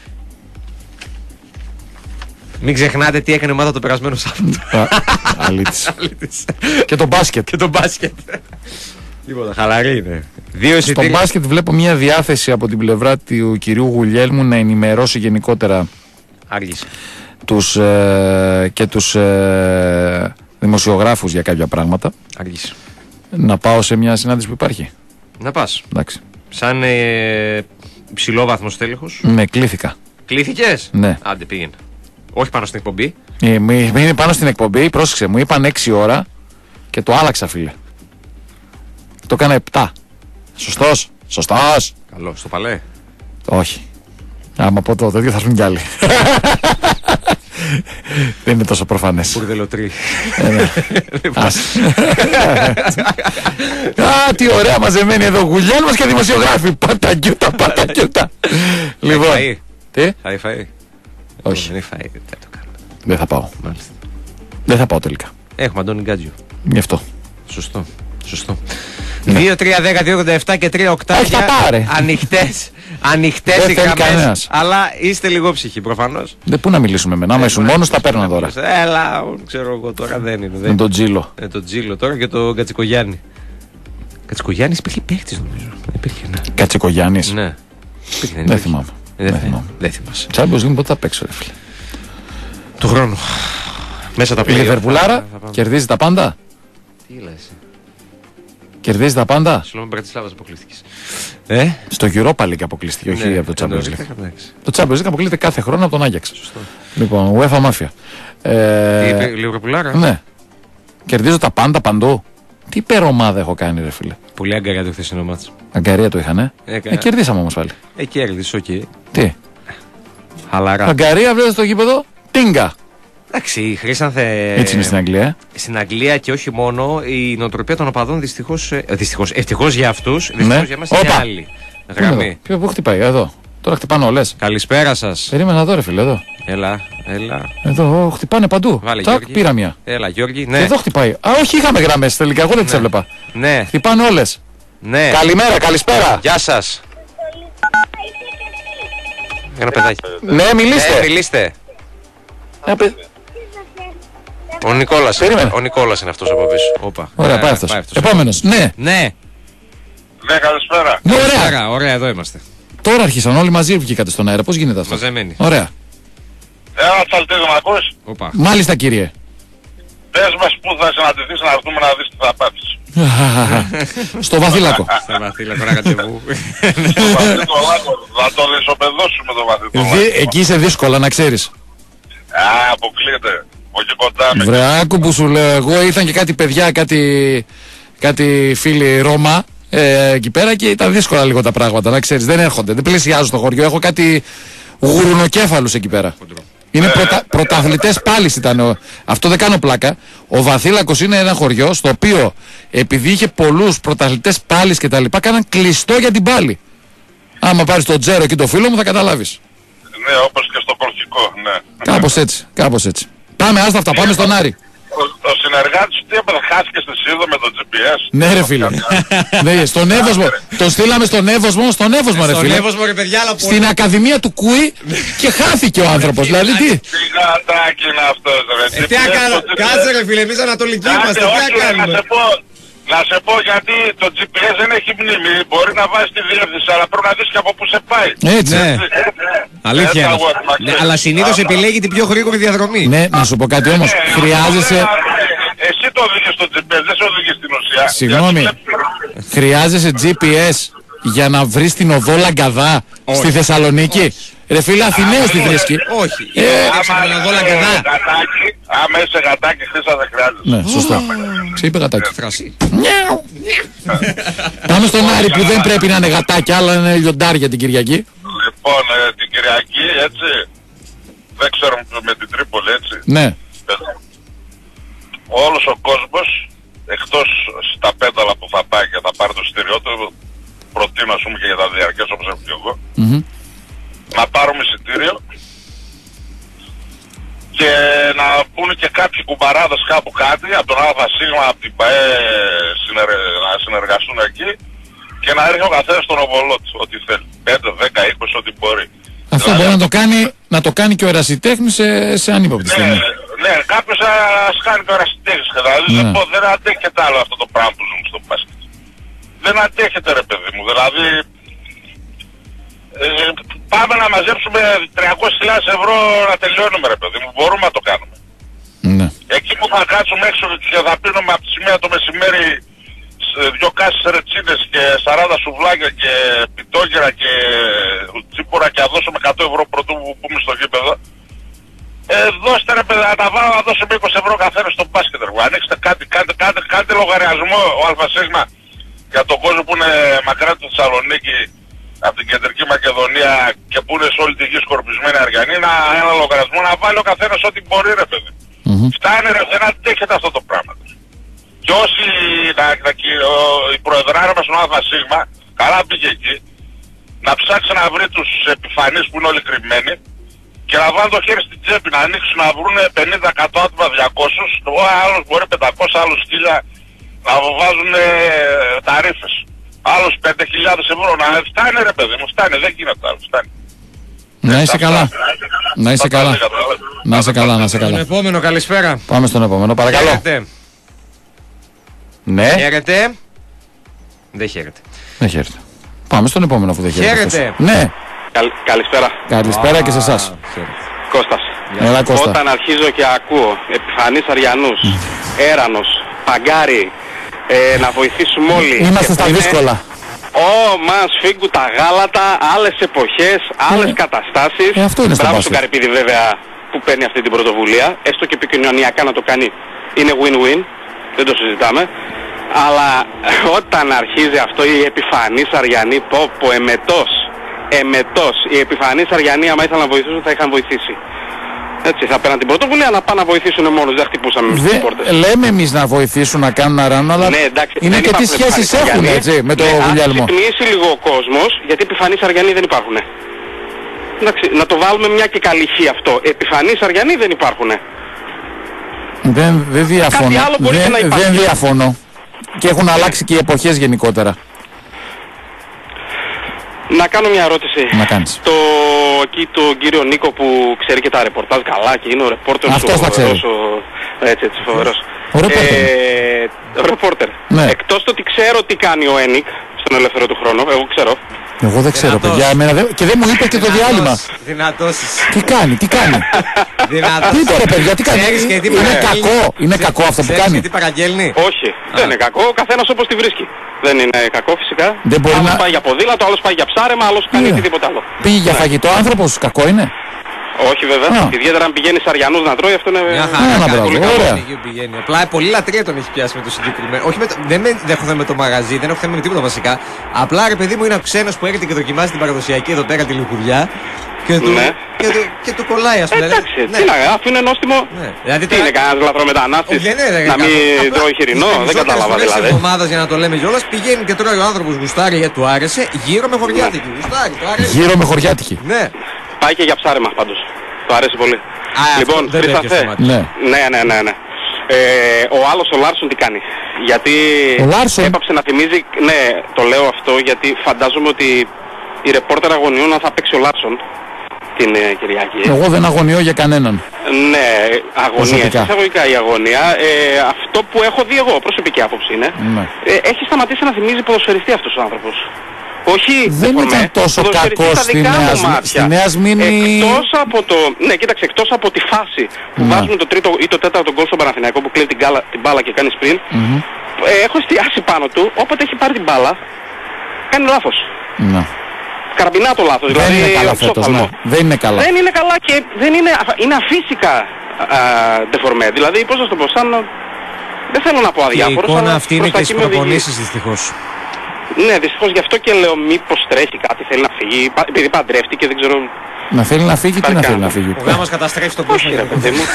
Μην ξεχνάτε τι έκανε η ομάδα το περασμένο Σάββατο. Αλήτης. Αλήτης. Και το μπάσκετ. Και το μπάσκετ. Τίποτα, χαλαρή είναι. Δύο Στο εισιτήρια. μπάσκετ βλέπω μια διάθεση από την πλευρά του κυρίου Γουλιέλμου να ενημερώσει γενικότερα Άργησε. τους, ε, και τους ε, δημοσιογράφους για κάποια πράγματα. Άργησε. Να πάω σε μια συνάντηση που υπάρχει. Να πας. Εντάξει. Σαν ε, υψηλόβαθμος τέλεχος. Ναι, κλήθηκα. Κλήθηκες? Ναι. Άντε, πήγαινε. Όχι πάνω στην εκπομπή. Ε, μη- Είναι πάνω στην εκπομπή, πρόσεξε, μου είπαν έξι ώρα και το άλλαξα, φίλε. Το έκανα επτά. Σωστός, σωστός. Καλό, στο παλέ. Όχι. Άμα πω το τέτοιο θα έρθουν κι άλλοι. Δεν είναι τόσο προφανές. Μπουρδελοτρή. Ε, ναι. Άσε. Α, τι ωραία μαζεμένοι εδώ. Γουλιέλμος και δημοσιογράφοι. Πάτα κιούτα, πάτα κιούτα. Λοιπόν. φαΐ. Τι? Θα έχει φαΐ. Όχι. Δεν έχει φαΐ. Δεν το κάνω. Δεν θα πάω. Μάλιστα. Δεν θα πάω τελικά. Έχουμε Αντώνη Γκάτζιο. Γι' αυτό. Σωστό. Σωστό. δύο τρία ένα μηδέν δύο ογδόντα επτά και τρία οχτάρια. Όχι, τα πάρε. Ανοιχτές. Ανοιχτές Δεν οι θέλει γραμμές. κανένας. Αλλά είστε λιγόψυχοι προφανώς. Δεν πού να μιλήσουμε με. Άμα ήσουν μόνος, τα παίρνω τώρα. Έλα, ξέρω εγώ τώρα δεν είναι. Με τον Τζίλο. Με τον Τζίλο τώρα και τον Κατσικογιάννη. Κατσικογιάννης υπήρχε παίχτης νομίζω. Υπήρχε, ναι. Κατσικογιάννης. Ναι. Υπήρχε, Δεν θυμάμαι. Ε, Δεν Δεν θυμάμαι. θυμάμαι. Δεν θυμάσαι. Champions League πότε θα παίξω, ρε φίλε. Του χρόνου. Μέσα τα Η πλέον. Λιβερπουλάρα κερδίζει τα πάντα. Τι λες. Κερδίζει τα πάντα. Συγγνώμη, Μπρατισλάβας αποκλείστηκες. Ε, Στο Europa League αποκλείστηκε, όχι ναι, από το Champions εννοείς, League. εντάξει. Το Champions League αποκλείεται κάθε χρόνο από τον Άγιαξ. Σωστό. Λοιπόν, UEFA Mafia. Τι Ε, είπε η Λιβερπουλάρα. ναι. Κερδίζω τα πάντα παντού. Τι υπερομάδα έχω κάνει, ρε φίλε. Πολύ αγκαριά το χθεσινό μάτς. Αγκαρία το είχαν, ε. Έκανα. Ε, κερδίσαμε όμως πάλι. Ε, κέρδισε, οκ. Τι. Χαλαρά. Αγκαρία βλέπετε στο γήπεδο. Τίνγκα. Εντάξει, Χρήσανθε. Έτσι είναι στην Αγγλία. ε. Στην Αγγλία και όχι μόνο, η νοοτροπία των οπαδών δυστυχώς. ε, Δυστυχώς, ευτυχώς για αυτούς, δυστυχώς για μας είναι Όπα. άλλη. Πού είναι εδώ? Γραμμή. Ποιο, πού χτυπάει, εδώ. Τώρα χτυπάνε όλες. Καλησπέρα σας. Περίμενα εδώ, ρε φίλε, εδώ. Έλα, έλα. Εδώ, χτυπάνε παντού. Βάλε, Τάκ, Γιώργη. πήρα μια. Έλα, Γιώργη. Και Ναι, εδώ χτυπάει. Α, όχι, είχαμε γραμμές τελικά. Εγώ δεν τις Ναι. έβλεπα. ναι, Χτυπάνε όλες. ναι. Καλημέρα, καλησπέρα. Γεια σας. Ένα παιδάκι. Ναι, μιλήστε. Ναι, μιλήστε. Ένα παι- Ο Νικόλας. Περίμενε. Ο Νικόλας είναι αυτός από πίσω. Όπα. Ωραία, Ναι, πάει αυτός. αυτός. Επόμενος. Ναι, Ναι. Ναι, καλησπέρα. ναι, ωραία. Ωραία, ωραία, εδώ είμαστε. Τώρα άρχισαν όλοι μαζί βγήκατε στον αέρα. Πώς γίνεται αυτό? Μαζεμένοι. Ωραία. Ένα τσαλτίδι να ακούς. Όπα. Μάλιστα, κύριε. Πες μας πού θα συναντηθείς να έρθουμε να δεις τι θα πάθεις. Στο Βαθύλακο. Στο Βαθύλακο, ραντεβού. Θα το δυσοπεδώσουμε το Βαθύλακο. Εκεί είσαι δύσκολα, να ξέρεις. Α, αποκλείεται. Όχι κοντά με. Βρε, άκου που σου λέω, εγώ ήρθαν και κάτι παιδιά, κάτι, κάτι φίλοι Ρώμα ε, εκεί πέρα και ήταν δύσκολα λίγο τα πράγματα, να ξέρεις. Δεν έρχονται, δεν πλησιάζουν στο χωριό. Έχω κάτι γουρνοκέφαλους εκεί πέρα. Είναι πρωτα, πρωταθλητές πάλις ήταν. Ο, αυτό δεν κάνω πλάκα. Ο Βαθύλακος είναι ένα χωριό στο οποίο επειδή είχε πολλούς πρωταθλητές πάλις και τα λοιπά, κάναν κλειστό για την πάλη. Άμα πάρεις τον Τζέρο εκεί το φίλο μου θα καταλάβεις. Ναι, όπως και στο Κορσικό, ναι. Κάπως έτσι, κάπως έτσι. Πάμε, άστα αυτά, πάμε στον Άρη. Ο, ο συνεργάτης τι έπαθε, χάθηκε στη Σίδο με το τζι πι ες. Ναι ρε φίλε. Ναι, στον Εύωσμο. Το στείλαμε στον Εύωσμο, στον Εύωσμο ρε φίλε. Στον Εύωσμο ρε παιδιά, αλλά πολύ. Στην Ακαδημία του Κούι και χάθηκε ο άνθρωπος. Δηλαδή τι. Τι γατάκι είναι αυτός ρε. Ε, τι έκανα, κάτσε ρε φίλε, εμείς ανατολικοί είμαστε, τι έκαναμε. Να σε πω γιατί το τζι πι ες δεν έχει μνήμη. Μπορεί να βάζει τη διεύθυνση, αλλά πρέπει να δεις και από πού σε πάει. Έτσι. Ναι. Αλήθεια. Ναι, αλλά συνήθως επιλέγει την πιο γρήγορη διαδρομή. Ναι, να σου πω κάτι όμως. Χρειάζεσαι. Εσύ το οδηγείς στο τζι πι ες, δεν σε οδηγείς στην ουσία. Συγγνώμη. Χρειάζεσαι τζι πι ες για να βρεις την οδό Λαγκαδά στη Θεσσαλονίκη. Ρε φίλε, Αθηναίος τη βρίσκει. Όχι. Άμα είσαι γατάκι, χρήσα δεν χρειάζεται. Ναι, σωστά. Σε είπε γατάκι. Πάμε στον Άρη που δεν πρέπει να είναι γατάκι, αλλά να είναι λιοντάρια την Κυριακή. Λοιπόν, την Κυριακή, έτσι, δεν ξέρω με την Τρίπολη, έτσι. Ναι. Όλος ο κόσμος, εκτός στα πένταλα που θα πάει και θα πάρει το εισιτήριό του, προτείνω ας πούμε και για τα διαρκές όπως έχω και εγώ, να πάρουμε εισιτήριο και να πούνε και κάποιοι κουμπαράδες κάπου κάτι από τον ΑΣ, από την ΠΑΕ να συνεργαστούν εκεί και να έρχει ο καθένας στον οβολό του, ό,τι θέλει. πέντε, δέκα, είκοσι, ό,τι μπορεί. Αυτό μπορεί να το κάνει, να το κάνει και ο ερασιτέχνης σε, σε ανύποπτη στιγμή. Ναι, ναι, κάποιος ας κάνει και ο ερασιτέχνης. Δηλαδή ναι. δεν, δεν αντέχεται άλλο αυτό το πράγμα που ζούμε στο μπάσκετ. Δεν αντέχεται ρε παιδί μου. Δηλαδή ε, πάμε να μαζέψουμε τριακόσιες χιλιάδες ευρώ να τελειώνουμε ρε παιδί μου. Μπορούμε να το κάνουμε. Ναι. Εκεί που θα κάτσουμε έξω και θα πίνουμε από τη σημαία το μεσημέρι δυο κάσεις ρετσίνες και σαράντα σουβλάκια και πιτόγερα και τσίπορα και θα δώσουμε εκατό ευρώ πρωτού που πούμε στο γήπεδο. Ε, δώστε ρε παιδιά, να τα βάλω να δώσουμε είκοσι ευρώ καθένα στο μπάσκετ. Ανοίξτε κάτι, κάντε, κάντε, κάντε λογαριασμό ο ΑΣ για τον κόσμο που είναι μακριά του Θεσσαλονίκη από την κεντρική Μακεδονία και που είναι σε όλη τη γη σκορπισμένη Αργιανή, να, ένα λογαριασμό να βάλει ο καθένας ό,τι μπορεί ρε παιδί. Mm-hmm. Φτάνει ρε, δεν αντέχεται αυτό το πράγμα. Και όσοι να, να, η προεδράρα μας στον ΑΣ, καλά πήγε εκεί, να ψάξει να βρει τους επιφανείς που είναι όλοι κρυμμένοι και να βάλουν το χέρι στην τσέπη, να ανοίξουν να βρουν πενήντα εκατό άτομα διακόσια, ο άλλος μπορεί πεντακόσια, άλλους χίλια να βάζουν ε, ταρίφες. Άλλους πέντε χιλιάδες ευρώ, να φτάνει ρε παιδί μου, φτάνει, δεν γίνεται άλλο, φτάνει. Να είσαι καλά. Να είσαι καλά. Να είσαι καλά, να είσαι καλά. Στον επόμενο, καλησπέρα. Πάμε στον επόμενο, παρακαλώ. Χαίρετε. Ναι. Χαίρετε. Δεν χαίρετε. Δεν χαίρετε. Πάμε στον επόμενο που δεν χαίρετε. Χαίρετε. Ναι. Καλ, καλησπέρα. Καλησπέρα και σε εσάς. Κώστας. Έλα, Κώστα. Όταν αρχίζω και ακούω επιφανείς Αριανούς, Έρανος, Παγκάρι, ε, να βοηθήσουμε όλοι. Είμαστε στα είναι... δύσκολα. Ω, μας φίγκου τα γάλατα, άλλες εποχές, άλλες ε, καταστάσεις. Ε, αυτό είναι στο Μπράβο στον Καρυπίδη βέβαια που παίρνει αυτή την πρωτοβουλία. Έστω και επικοινωνιακά να το κάνει είναι win-win. Δεν το συζητάμε. Αλλά όταν αρχίζει αυτό η επιφανής Αριανή, πω πω, εμετός, εμετός. Οι επιφανείς Αριανοί άμα ήθελαν να βοηθήσουν θα είχαν βοηθήσει. Έτσι, θα παίρναν την πρωτοβουλία να πάνε να βοηθήσουν μόνος, δεν χτυπούσαμε με τις πόρτες. Λέμε εμείς να βοηθήσουν να κάνουν αράνο, αλλά ναι, εντάξει, είναι και τι σχέσεις έχουν έτσι με το Γουλιαλμό. Αν ξυπνήσει λίγο ο κόσμος, γιατί επιφανείς Αριανοί δεν υπάρχουν. Εντάξει, να το βάλουμε μια και καλή χή αυτό. Επιφανείς Αριανοί δεν υπάρχουν. Δεν, δεν διαφωνώ. Δεν, δεν διαφωνώ. Και έχουν αλλάξει και οι εποχές γενικότερα. Να κάνω μια ερώτηση. Να κάνεις. Το, εκεί τον κύριο Νίκο που ξέρει και τα ρεπορτάζ καλά και είναι ο ρεπόρτερ σου. Αυτός τα ξέρει. Ο, έτσι, έτσι, φοβερός. Ο ρεπόρτερ. Ε, ο ρεπόρτερ. Ναι. Εκτός το ότι ξέρω τι κάνει ο Ένικ στον ελεύθερο του χρόνο, εγώ ξέρω. Εγώ δεν ξέρω, Δυνατός. παιδιά. Εμένα δεν... Και δεν μου είπε και το διάλειμμα. Δυνατός. Τι κάνει, τι κάνει. Δυνατός. Τι είπε ρε παιδιά, τι κάνει. Ξέρεις και τι Είναι παραγγέλνει. κακό, είναι κακό αυτό που Ξέρεις κάνει. και τι παραγγέλνει. Όχι, δεν είναι κακό. Ο καθένας όπως τη βρίσκει. Δεν είναι κακό φυσικά. Δεν μπορεί άλλος να- πάει για ποδήλατο, άλλος πάει για ψάρεμα, άλλος κάνει Ναι. οτιδήποτε άλλο. Πήγε για φαγητό άνθρωπος, κακό είναι. Όχι βέβαια. Α. Ιδιαίτερα αν πηγαίνει Αριανούς να τρώει, αυτό είναι. Μια Α, χαρά, μπράβο, πολύ ωραία. καλό εκεί που πηγαίνει. Απλά πολύ λατρεία τον έχει πιάσει με το συγκεκριμένο. Όχι με το... Δεν με... δεν έχω θέμα με το μαγαζί, δεν έχω θέμα με τίποτα βασικά. Απλά ρε παιδί μου είναι ο ξένος που έρχεται και δοκιμάζει την παραδοσιακή εδώ πέρα τη λιχουδιά. Και του, Ναι. και του, και του κολλάει ας Ε, πούμε. εντάξει, Ναι. τι να κάνω, αφού είναι νόστιμο. Ναι. Δηλαδή, Τι τώρα- είναι, κανένας λαθρομετανάστης Όχι, δεν είναι, ρε, να μην καθόλου. Απλά τρώει χοιρινό, τις δεν περισσότερες κατάλαβα φορές της δηλαδή. εβδομάδας, για να το λέμε κιόλας, πηγαίνει και τρώει ο άνθρωπος γουστάρει γιατί του άρεσε, γύρω με χωριάτικη. Γουστάρει, του άρεσε. Γύρω με χωριάτικη. Ναι. Πάει και για ψάρεμα πάντως. Του αρέσει πολύ. Α, Λοιπόν, αυτό δεν το Χρήσταθέ. έπιασε το μάτι. Ναι. Ναι, ναι, ναι, ναι. Ε, ο άλλος ο Λάρσον τι κάνει. Γιατί Ο Λάρσον? έπαψε να θυμίζει. Ναι, το λέω αυτό γιατί φαντάζομαι ότι η ρεπόρτερ αγωνιών θα παίξει ο Λάρσον την ε, Κυριακή. Εγώ δεν αγωνιώ για κανέναν. Ναι, αγωνία, Προσωπικά. εισαγωγικά η αγωνία. Ε, αυτό που έχω δει εγώ, προσωπική άποψη είναι, Ναι. ε, έχει σταματήσει να θυμίζει ποδοσφαιριστή αυτός ο άνθρωπος. Όχι Δεν δεφορμέ, ήταν τόσο ποδοσφαιριστή κακός στα στη δικά Νέα μου Σμη- μάτια. στη Νέα Σμήνη. Εκτός από το, ναι, κοίταξε, εκτός από τη φάση που Ναι. βάζουν το τρίτο ή το τέταρτο γκολ στον Παναθηναϊκό που κλέβει την, γκάλα, την μπάλα και κάνει sprint, Μμμ. ε, έχω εστιάσει πάνω του, όποτε έχει πάρει την μπάλα, κάνει λάθος. Ναι. Καραμπινά το λάθος, Δεν δηλαδή είναι καλά οψόφθαλμο. φέτος, ναι. Δεν είναι καλά. Δεν είναι καλά και δεν είναι, αφα- είναι αφύσικα ντεφορμέ. Δηλαδή, πώς να το πω, σαν. Δεν θέλω να πω Και η αδιάφορος, εικόνα αλλά αυτή είναι προς τα και στις εκεί με οδηγεί. προπονήσεις δυστυχώς. Ναι, δυστυχώς γι' αυτό και λέω μήπως τρέχει κάτι, θέλει να φύγει, πα- επειδή παντρεύτηκε, δεν ξέρω. Να θέλει να φύγει, τι Υπάρχει να θέλει κανένα. να φύγει. Ο γάμος καταστρέφει τον κόσμο. Όχι ρε παιδί μου.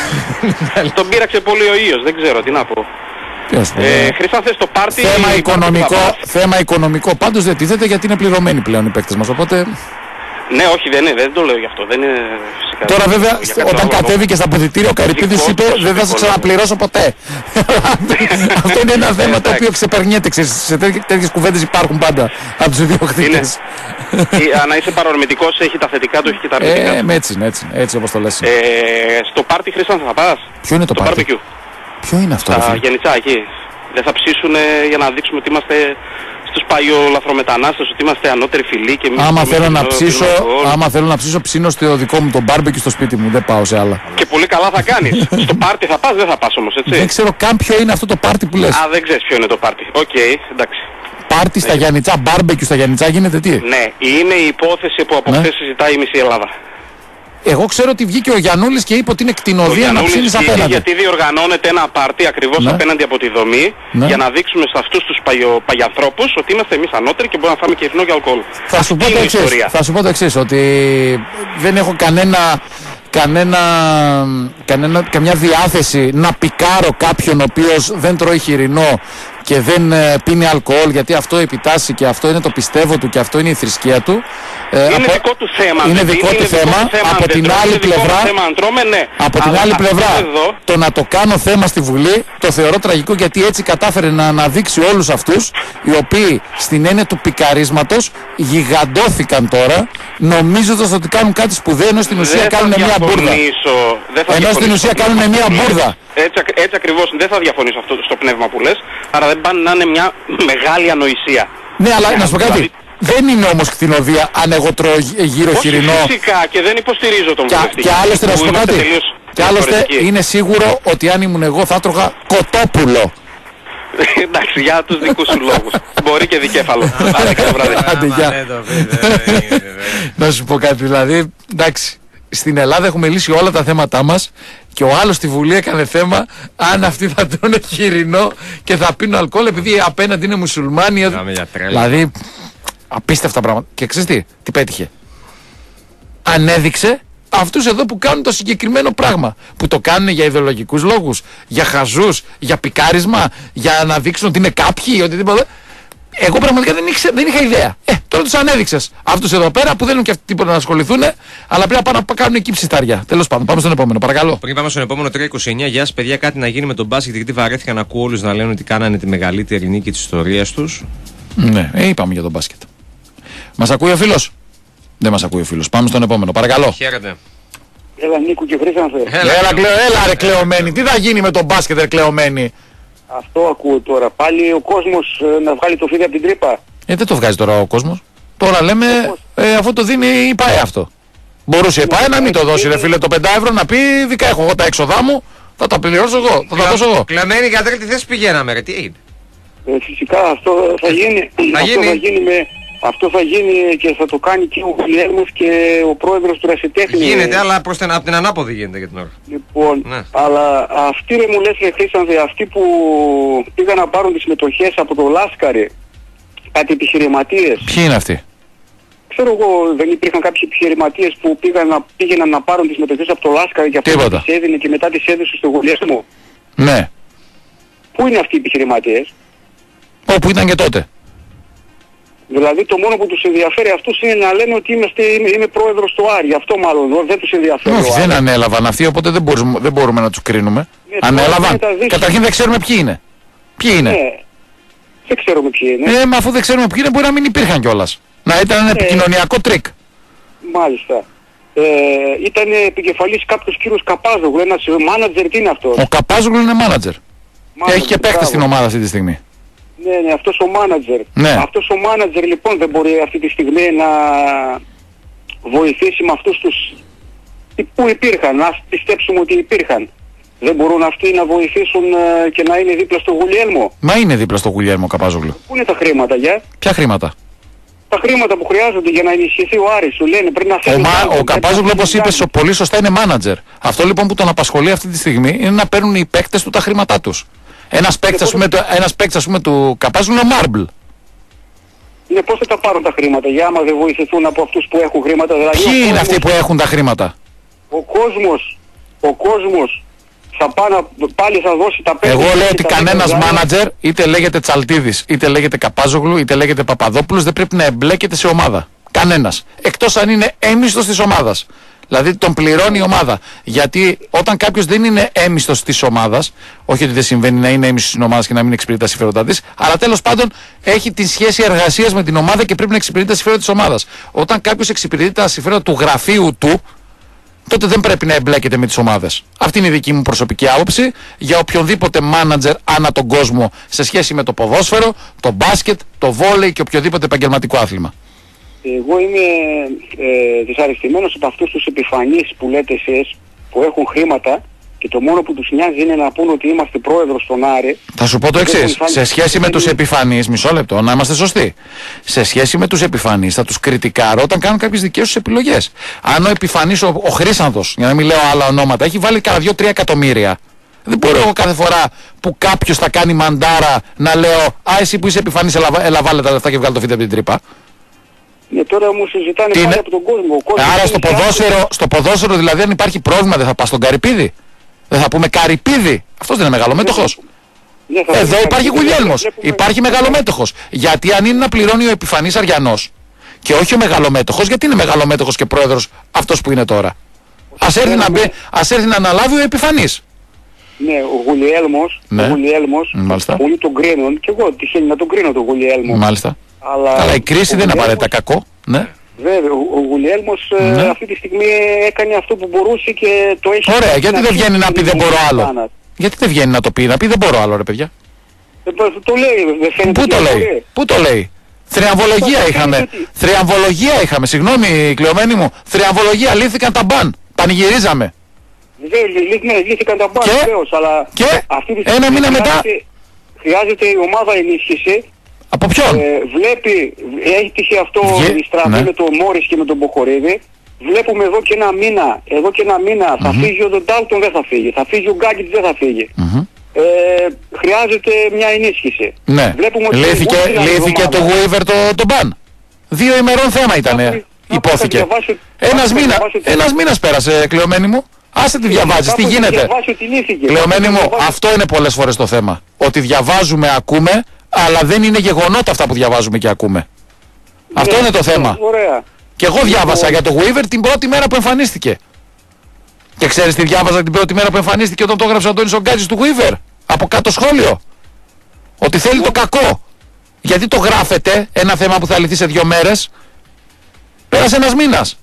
Τον πείραξε πολύ ο ήλιος, δεν ξέρω τι να πω. Τι να σου πω, Ε, ε, Χρυσάνθε στο πάρτι. Θέμα οικονομικό, θα πας. θέμα οικονομικό. Πάντως δεν τίθεται γιατί είναι πληρωμένοι πλέον οι παίκτες μας. Οπότε Ναι, όχι, δεν είναι, δεν το λέω γι' αυτό. Δεν είναι φυσικά. τώρα δεν βέβαια λέω για κάτι όταν άλλο. κατέβηκε στα αποδυτήρια ο Καρυπίδης Δικό είπε του δεν θα σε προσωπικό ξαναπληρώσω ποτέ. Αυτό είναι ένα θέμα το οποίο ξεπερνιέται. Ξέρεις, σε τέτοι- τέτοιες κουβέντες υπάρχουν πάντα από τους ιδιοκτήτες. Ή, να είσαι παρορμητικός, έχει τα θετικά του, έχει και τα αρνητικά Ε, του. με έτσι, είναι, έτσι, έτσι όπως το λες. Ε, στο πάρτι Χρυσάνθε θα πας. Ποιο είναι το Στο πάρτι? barbecue. Ποιο είναι αυτό, ρε Τα φίλε? γενιτσά εκεί. Δεν θα ψήσουν για να δείξουμε ότι είμαστε στους παλιολαθρομετανάστες, ότι είμαστε ανώτεροι φιλοί και εμείς. Άμα έχουμε θέλω να κοινό- ψήσω, κοινό γκολ. άμα θέλω να ψήσω, ψήνω στο δικό μου το μπάρμπεκι στο σπίτι μου. Δεν πάω σε άλλα. Και πολύ καλά θα κάνεις. Στο πάρτι θα πας, δεν θα πας όμως, έτσι. Δεν ξέρω καν ποιο είναι αυτό το πάρτι που λες. Α, δεν ξέρεις ποιο είναι το πάρτι. Οκ, εντάξει. Πάρτι στα Γιαννιτσά, μπάρμπεκι στα Γιαννιτσά γίνεται τι? Ναι, είναι η υπόθεση που από Ναι. χθες συζητάει η μισή Ελλάδα. Εγώ ξέρω ότι βγήκε ο Γιαννούλης και είπε ότι είναι Ο κτηνοδία να Γιαννούλης ψήνεις βγήκε απέναντι. γιατί διοργανώνεται ένα πάρτι ακριβώς Ναι. απέναντι από τη δομή Ναι. για να δείξουμε σε αυτούς τους παλιο, παλιανθρώπους ότι είμαστε εμείς ανώτεροι και μπορούμε να φάμε και εθνό και αλκοόλ. Θα σου πω Αυτή το είναι η εξής, ιστορία. θα σου πω το εξής, ότι δεν έχω κανένα, κανένα, κανένα, καμιά διάθεση να πικάρω κάποιον ο οποίος δεν τρώει χοιρινό και δεν ε, πίνει αλκοόλ, γιατί αυτό επιτάσσει και αυτό είναι το πιστεύω του και αυτό είναι η θρησκεία του. Ε, Είναι από- δικό του θέμα. είναι δεν δικό του είναι θέμα. αν Από δεν την τρώμε, άλλη είναι δικό μας πλευρά- θέμα αν τρώμε, ναι. Από την Αλλά άλλη αυτό πλευρά, εδώ, το να το κάνω θέμα στη Βουλή το θεωρώ τραγικό, γιατί έτσι κατάφερε να αναδείξει όλους αυτούς οι οποίοι στην έννοια του πικαρίσματος γιγαντώθηκαν τώρα, νομίζοντας ότι κάνουν κάτι σπουδαίο, ενώ στην ουσία δεν θα κάνουν μια μπουρδα. διαφωνήσω, δεν θα Ενώ στην διαφωνήσω. ουσία κάνουν μια μπουρδα. Έτσι, ακ- έτσι ακριβώς δεν θα διαφωνήσω αυτό στο πνεύμα που λες, άρα δεν πάνε να είναι μια μεγάλη ανοησία. Ναι, αλλά να σου πω κάτι. Δηλαδή- Δεν είναι όμως κτηνοδία αν εγώ τρώω γύ- γύρω Όχι χοιρινό. φυσικά και δεν υποστηρίζω τον Και, βουλευτή. και άλλωστε να σου που πω είμαστε κάτι. τελείως Και άλλωστε διαφορετικοί. είναι σίγουρο ότι αν ήμουν εγώ θα έτρωγα κοτόπουλο. Εντάξει, για τους δικούς σου λόγους. Μπορεί και δικέφαλο. Άντε, καλό βράδυ. Άντε, Άμα γεια. δεν το πείτε, δεν γίνεται, δεν. Να σου πω κάτι, δηλαδή, εντάξει, στην Ελλάδα έχουμε λύσει όλα τα θέματά μας και ο άλλος στη Βουλή έκανε θέμα αν αυτοί θα τρώνε χοιρινό και θα πίνουν αλκοόλ επειδή απέναντι είναι μουσουλμάνοι. Μιλάμε για τρέλα. Δηλαδή, απίστευτα πράγματα. Και ξέρεις τι, τι πέτυχε. Ανέδειξε αυτούς εδώ που κάνουν το συγκεκριμένο πράγμα. Που το κάνουν για ιδεολογικούς λόγους, για χαζούς, για πικάρισμα, για να δείξουν ότι είναι κάποιοι, οτιδήποτε. Εγώ πραγματικά δεν, ήξε, δεν είχα ιδέα. Ε, τώρα τους ανέδειξες. Αυτούς εδώ πέρα που δεν έχουν και αυτοί τίποτα να ασχοληθούν, αλλά πρέπει να πάνε να κάνουν εκεί ψιστάρια. Τέλος πάντων, πάμε στον επόμενο, παρακαλώ. Πριν πάμε στον επόμενο τρία είκοσι εννιά, γεια σας παιδιά, κάτι να γίνει με τον μπάσκετ, γιατί βαρέθηκα να ακούω όλους να λένε ότι κάνανε τη μεγαλύτερη νίκη της ιστορίας τους. Ναι, ε, είπαμε για τον μπάσκετ. Μας ακούει ο φίλος? Δεν μας ακούει ο φίλος. Πάμε στον επόμενο, παρακαλώ. Χαίρετε. Έλα Νίκο και Χρήσανθε. Έλα, Έλα, κλε, έλα ρε κλεωμένη. Τι θα γίνει με τον μπάσκετ ρε κλεωμένη? Αυτό ακούω τώρα. Πάλι ο κόσμος ε, να βγάλει το φίδι από την τρύπα. Ε, δεν το βγάζει τώρα ο κόσμος. Τώρα λέμε ε, αφού το δίνει η ΠΑΕ αυτό. Μπορούσε η ΠΑΕ να μην το δώσει, ρε φίλε, το πέντε ευρώ να πει δικά έχω εγώ τα έξοδά μου, θα τα πληρώσω εγώ, θα τα δώσω εγώ. Κλαμμένη για τρίτη θέση πηγαίναμε, ρε, τι έγινε. Ε, φυσικά αυτό θα γίνει. Θα αυτό, γίνει. Θα γίνει με, αυτό θα γίνει και θα το κάνει και ο Γουλιέλμος και ο πρόεδρος του Ρασιτέχνη. Γίνεται, αλλά προς την, από την ανάποδη γίνεται για την ώρα. Λοιπόν, Ναι. αλλά αυτοί ρε μου λες ρε Χρήστανδε, αυτοί που πήγαν να πάρουν τις μετοχές από το Λάσκαρη, κάτι επιχειρηματίες. Ποιοι είναι αυτοί? Ξέρω εγώ, δεν υπήρχαν κάποιοι επιχειρηματίες που πήγαν να, πήγαιναν να πάρουν τις μετοχές από το Λάσκαρη και αυτό Τίποτα. τις έδινε και μετά τις έδωσε στο Γουλιέλμο. Ναι. Πού είναι αυτοί οι επιχειρηματίες? Όπου ήταν και τότε. Δηλαδή το μόνο που τους ενδιαφέρει αυτούς είναι να λένε ότι είμαστε, είμαι, είμαι πρόεδρος του Άρη. Αυτό μάλλον δεν τους ενδιαφέρει. Όχι, ο δεν Άρης. ανέλαβαν αυτοί, οπότε δεν μπορούμε, δεν μπορούμε να τους κρίνουμε. Ναι, τώρα Ανέλαβαν. είναι τα δύσκολα. Καταρχήν δεν ξέρουμε ποιοι είναι. Ποιοι είναι. Ναι. Δεν ξέρουμε ποιοι είναι. Ε, μα αφού δεν ξέρουμε ποιοι είναι, μπορεί να μην υπήρχαν κιόλας. Να ήταν ένα επικοινωνιακό τρίκ. Μάλιστα. Ε, ήταν επικεφαλής κάποιος κύριος Καπάζογλου, ένας μάνατζερ, τι είναι αυτός? Ο Καπάζογλου είναι μάνατζερ. Και έχει και παίχτες στην ομάδα αυτή τη στιγμή. Ναι, ναι, αυτός ο μάνατζερ. Ναι. Αυτός ο μάνατζερ λοιπόν δεν μπορεί αυτή τη στιγμή να βοηθήσει με αυτούς τους που υπήρχαν, να πιστέψουμε ότι υπήρχαν. Δεν μπορούν αυτοί να βοηθήσουν ε, και να είναι δίπλα στο Γουλιέλμο. Μα είναι δίπλα στο Γουλιέλμο ο Καπάζογλου. Πού είναι τα χρήματα για? Ποια χρήματα? Τα χρήματα που χρειάζονται για να ενισχυθεί ο Άρης, σου λένε πρέπει να Ο, φέρουν. Μα, κάτι, ο πρέπει Καπάζογλου, να όπως φέρουν είπες κάτι. πολύ σωστά, είναι μάνατζερ. Αυτό λοιπόν που τον απασχολεί αυτή τη στιγμή είναι να παίρνουν οι παίκτες του τα χρήματά τους. Ένας παίκτης, ας πούμε, του- ένας παίκτης, ας πούμε, του Καπάζογλου είναι ο Μάρμπλ. Ναι, πώς θα τα πάρουν τα χρήματα για άμα δεν βοηθηθούν από αυτούς που έχουν χρήματα? Δηλαδή, ο Ποιοι είναι κόσμος- αυτοί που έχουν τα χρήματα? Ο κόσμος, ο κόσμος θα πάει να- πάλι θα δώσει τα πέντε. Εγώ λέω και ότι τα κανένας δέκα ευρώ. μάνατζερ, είτε λέγεται Τσαλτίδης, είτε λέγεται Καπάζογλου, είτε λέγεται Παπαδόπουλος, δεν πρέπει να εμπλέκεται σε ομάδα. Κανένας. Εκτός αν είναι έμιστος της ομάδας. Δηλαδή τον πληρώνει η ομάδα. Γιατί όταν κάποιος δεν είναι έμιστος της ομάδας, όχι ότι δεν συμβαίνει να είναι έμιστος της ομάδας και να μην εξυπηρετεί τα συμφέροντά της, αλλά τέλος πάντων έχει τη σχέση εργασίας με την ομάδα και πρέπει να εξυπηρετεί τα συμφέροντα της ομάδας. Όταν κάποιος εξυπηρετεί τα συμφέροντα του γραφείου του, τότε δεν πρέπει να εμπλέκεται με τις ομάδες. Αυτή είναι η δική μου προσωπική άποψη για οποιονδήποτε μάνατζερ ανά τον κόσμο σε σχέση με το ποδόσφαιρο, το μπάσκετ, το βόλεϊ και οποιοδήποτε επαγγελματικό άθλημα. Εγώ είμαι ε, δυσαρεστημένος από αυτούς τους επιφανείς που λέτε εσείς που έχουν χρήματα και το μόνο που τους νοιάζει είναι να πούν ότι είμαστε πρόεδρος στον Άρη. Θα σου πω το εξής. Σε σχέση με τους επιφανείς, μισό λεπτό, να είμαστε σωστοί. Σε σχέση με τους επιφανείς, θα τους κριτικάρω όταν κάνουν κάποιες δικές τους επιλογές. Αν ο επιφανής, ο, ο Χρήσανθος, για να μην λέω άλλα ονόματα, έχει βάλει κάνα δύο τρία εκατομμύρια. Δεν μπορώ εγώ κάθε φορά που κάποιος θα κάνει μαντάρα να λέω «Α, εσύ που είσαι επιφανής, έλα, έλα βάλε τα λεφτά και βγάλε το φύλλο από την τρύπα». Ναι, τώρα μου συζητάνε Τι πάλι είναι? από τον κόσμο. Ο κόσμος Άρα είναι στο σε ποδόσφαιρο, στο ποδόσφαιρο δηλαδή αν υπάρχει πρόβλημα δεν θα πας στον Καρυπίδη. Δεν θα πούμε Καρυπίδη. Αυτός δεν είναι μεγαλομέτωχος. Ναι, θα Εδώ πούμε υπάρχει κάτι. Γουλιέλμος. Βλέπουμε- Υπάρχει μεγαλομέτωχος. Γιατί αν είναι να πληρώνει ο επιφανής Αριανός και όχι ο μεγαλομέτωχος, γιατί είναι μεγαλομέτωχος και πρόεδρος αυτός που είναι τώρα. Ας έρθει να, μπει, ας έρθει να αναλάβει ο επιφανής. Ναι, ο Γουλιέλμος, Ναι. ο Γουλιέλμος, Μάλιστα. πολύ τον κρίνουν και εγώ τυχαίνει να τον κρίνω τον Γουλιέλμο. Μάλιστα. Αλλά Αλλά η κρίση ο δεν είναι Γουλιέλμος- απαραίτητα κακό. Ναι. Βέβαια, ο, ο Γουλιέλμος ε, Ναι. αυτή τη στιγμή έκανε αυτό που μπορούσε και το έχει... Ωραία, γιατί δεν βγαίνει να πει δεν μπορώ άλλο. Κάνα. Γιατί δεν βγαίνει να το πει, να πει δεν μπορώ άλλο ρε παιδιά. Ε, το, το λέει, δεν φαίνεται. Πού το ότι λέει, μπορεί. πού το λέει. Θριαμβολογία Αυτό είχαμε. φαίνεται ότι- Θριαμβολογία είχαμε. Συγγνώμη, κλειωμένη μου. Θριαμβολογία. Λύθηκαν τα μπαν. Πανηγυρίζαμε. Βεβαίως, λύ- ναι, λύθηκαν τα μπαν, Και- βεβαίως, αλλά και αυτή τη ένα στιγμή μήνα μετά- χρειάζεται- Χρειάζεται η ομάδα ενίσχυση. Από ποιον. Ε, βλέπει, έχει τύχει αυτό Βγε- η στραβή ναι. με τον Μόρις και με τον Μποχορίδη. Βλέπουμε εδώ και ένα μήνα, εδώ και ένα μήνα θα φύγει ο Ντάλτον, δεν θα φύγει. Θα φύγει ο Γκάκιτς, δεν θα φύγει. Μμμ. Ε, χρειάζεται μια ενίσχυση. Ναι. Βλέπουμε ότι Λύθηκε, η Wolves λύθηκε είναι το ομάδα. Waiver το, το μπαν. Δύο ημερών θέμα ήταν. Κάπου- Υπόθηκε. κάπου θα διαβάσω- Ένας, κάπου θα μήνα, διαβάσω ότι- ένας μήνας πέρασε, κλειωμένη μου. Άσε τη διαβάζεις, τι Κάπου θα γίνεται. διαβάσω ότι λύθηκε. Κλειωμένη Κάπου μου, θα διαβάσω- αυτό είναι πολλές φορές το θέμα. Ότι διαβάζουμε, ακούμε, αλλά δεν είναι γεγονότα αυτά που διαβάζουμε και ακούμε. Αυτό Ναι, είναι το θέμα. Ωραία. Και εγώ διάβασα για το Waiver την πρώτη μέρα που εμφανίστηκε. Και ξέρεις τι διάβαζα την πρώτη μέρα που εμφανίστηκε όταν το έγραψε ο Αντώνης Ογκάτζης του Waiver. Από κάτω σχόλιο. Ότι θέλει το κακό. Γιατί το γράφετε ένα θέμα που θα λυθεί σε δύο μέρες. Πέρασε ένας μήνας.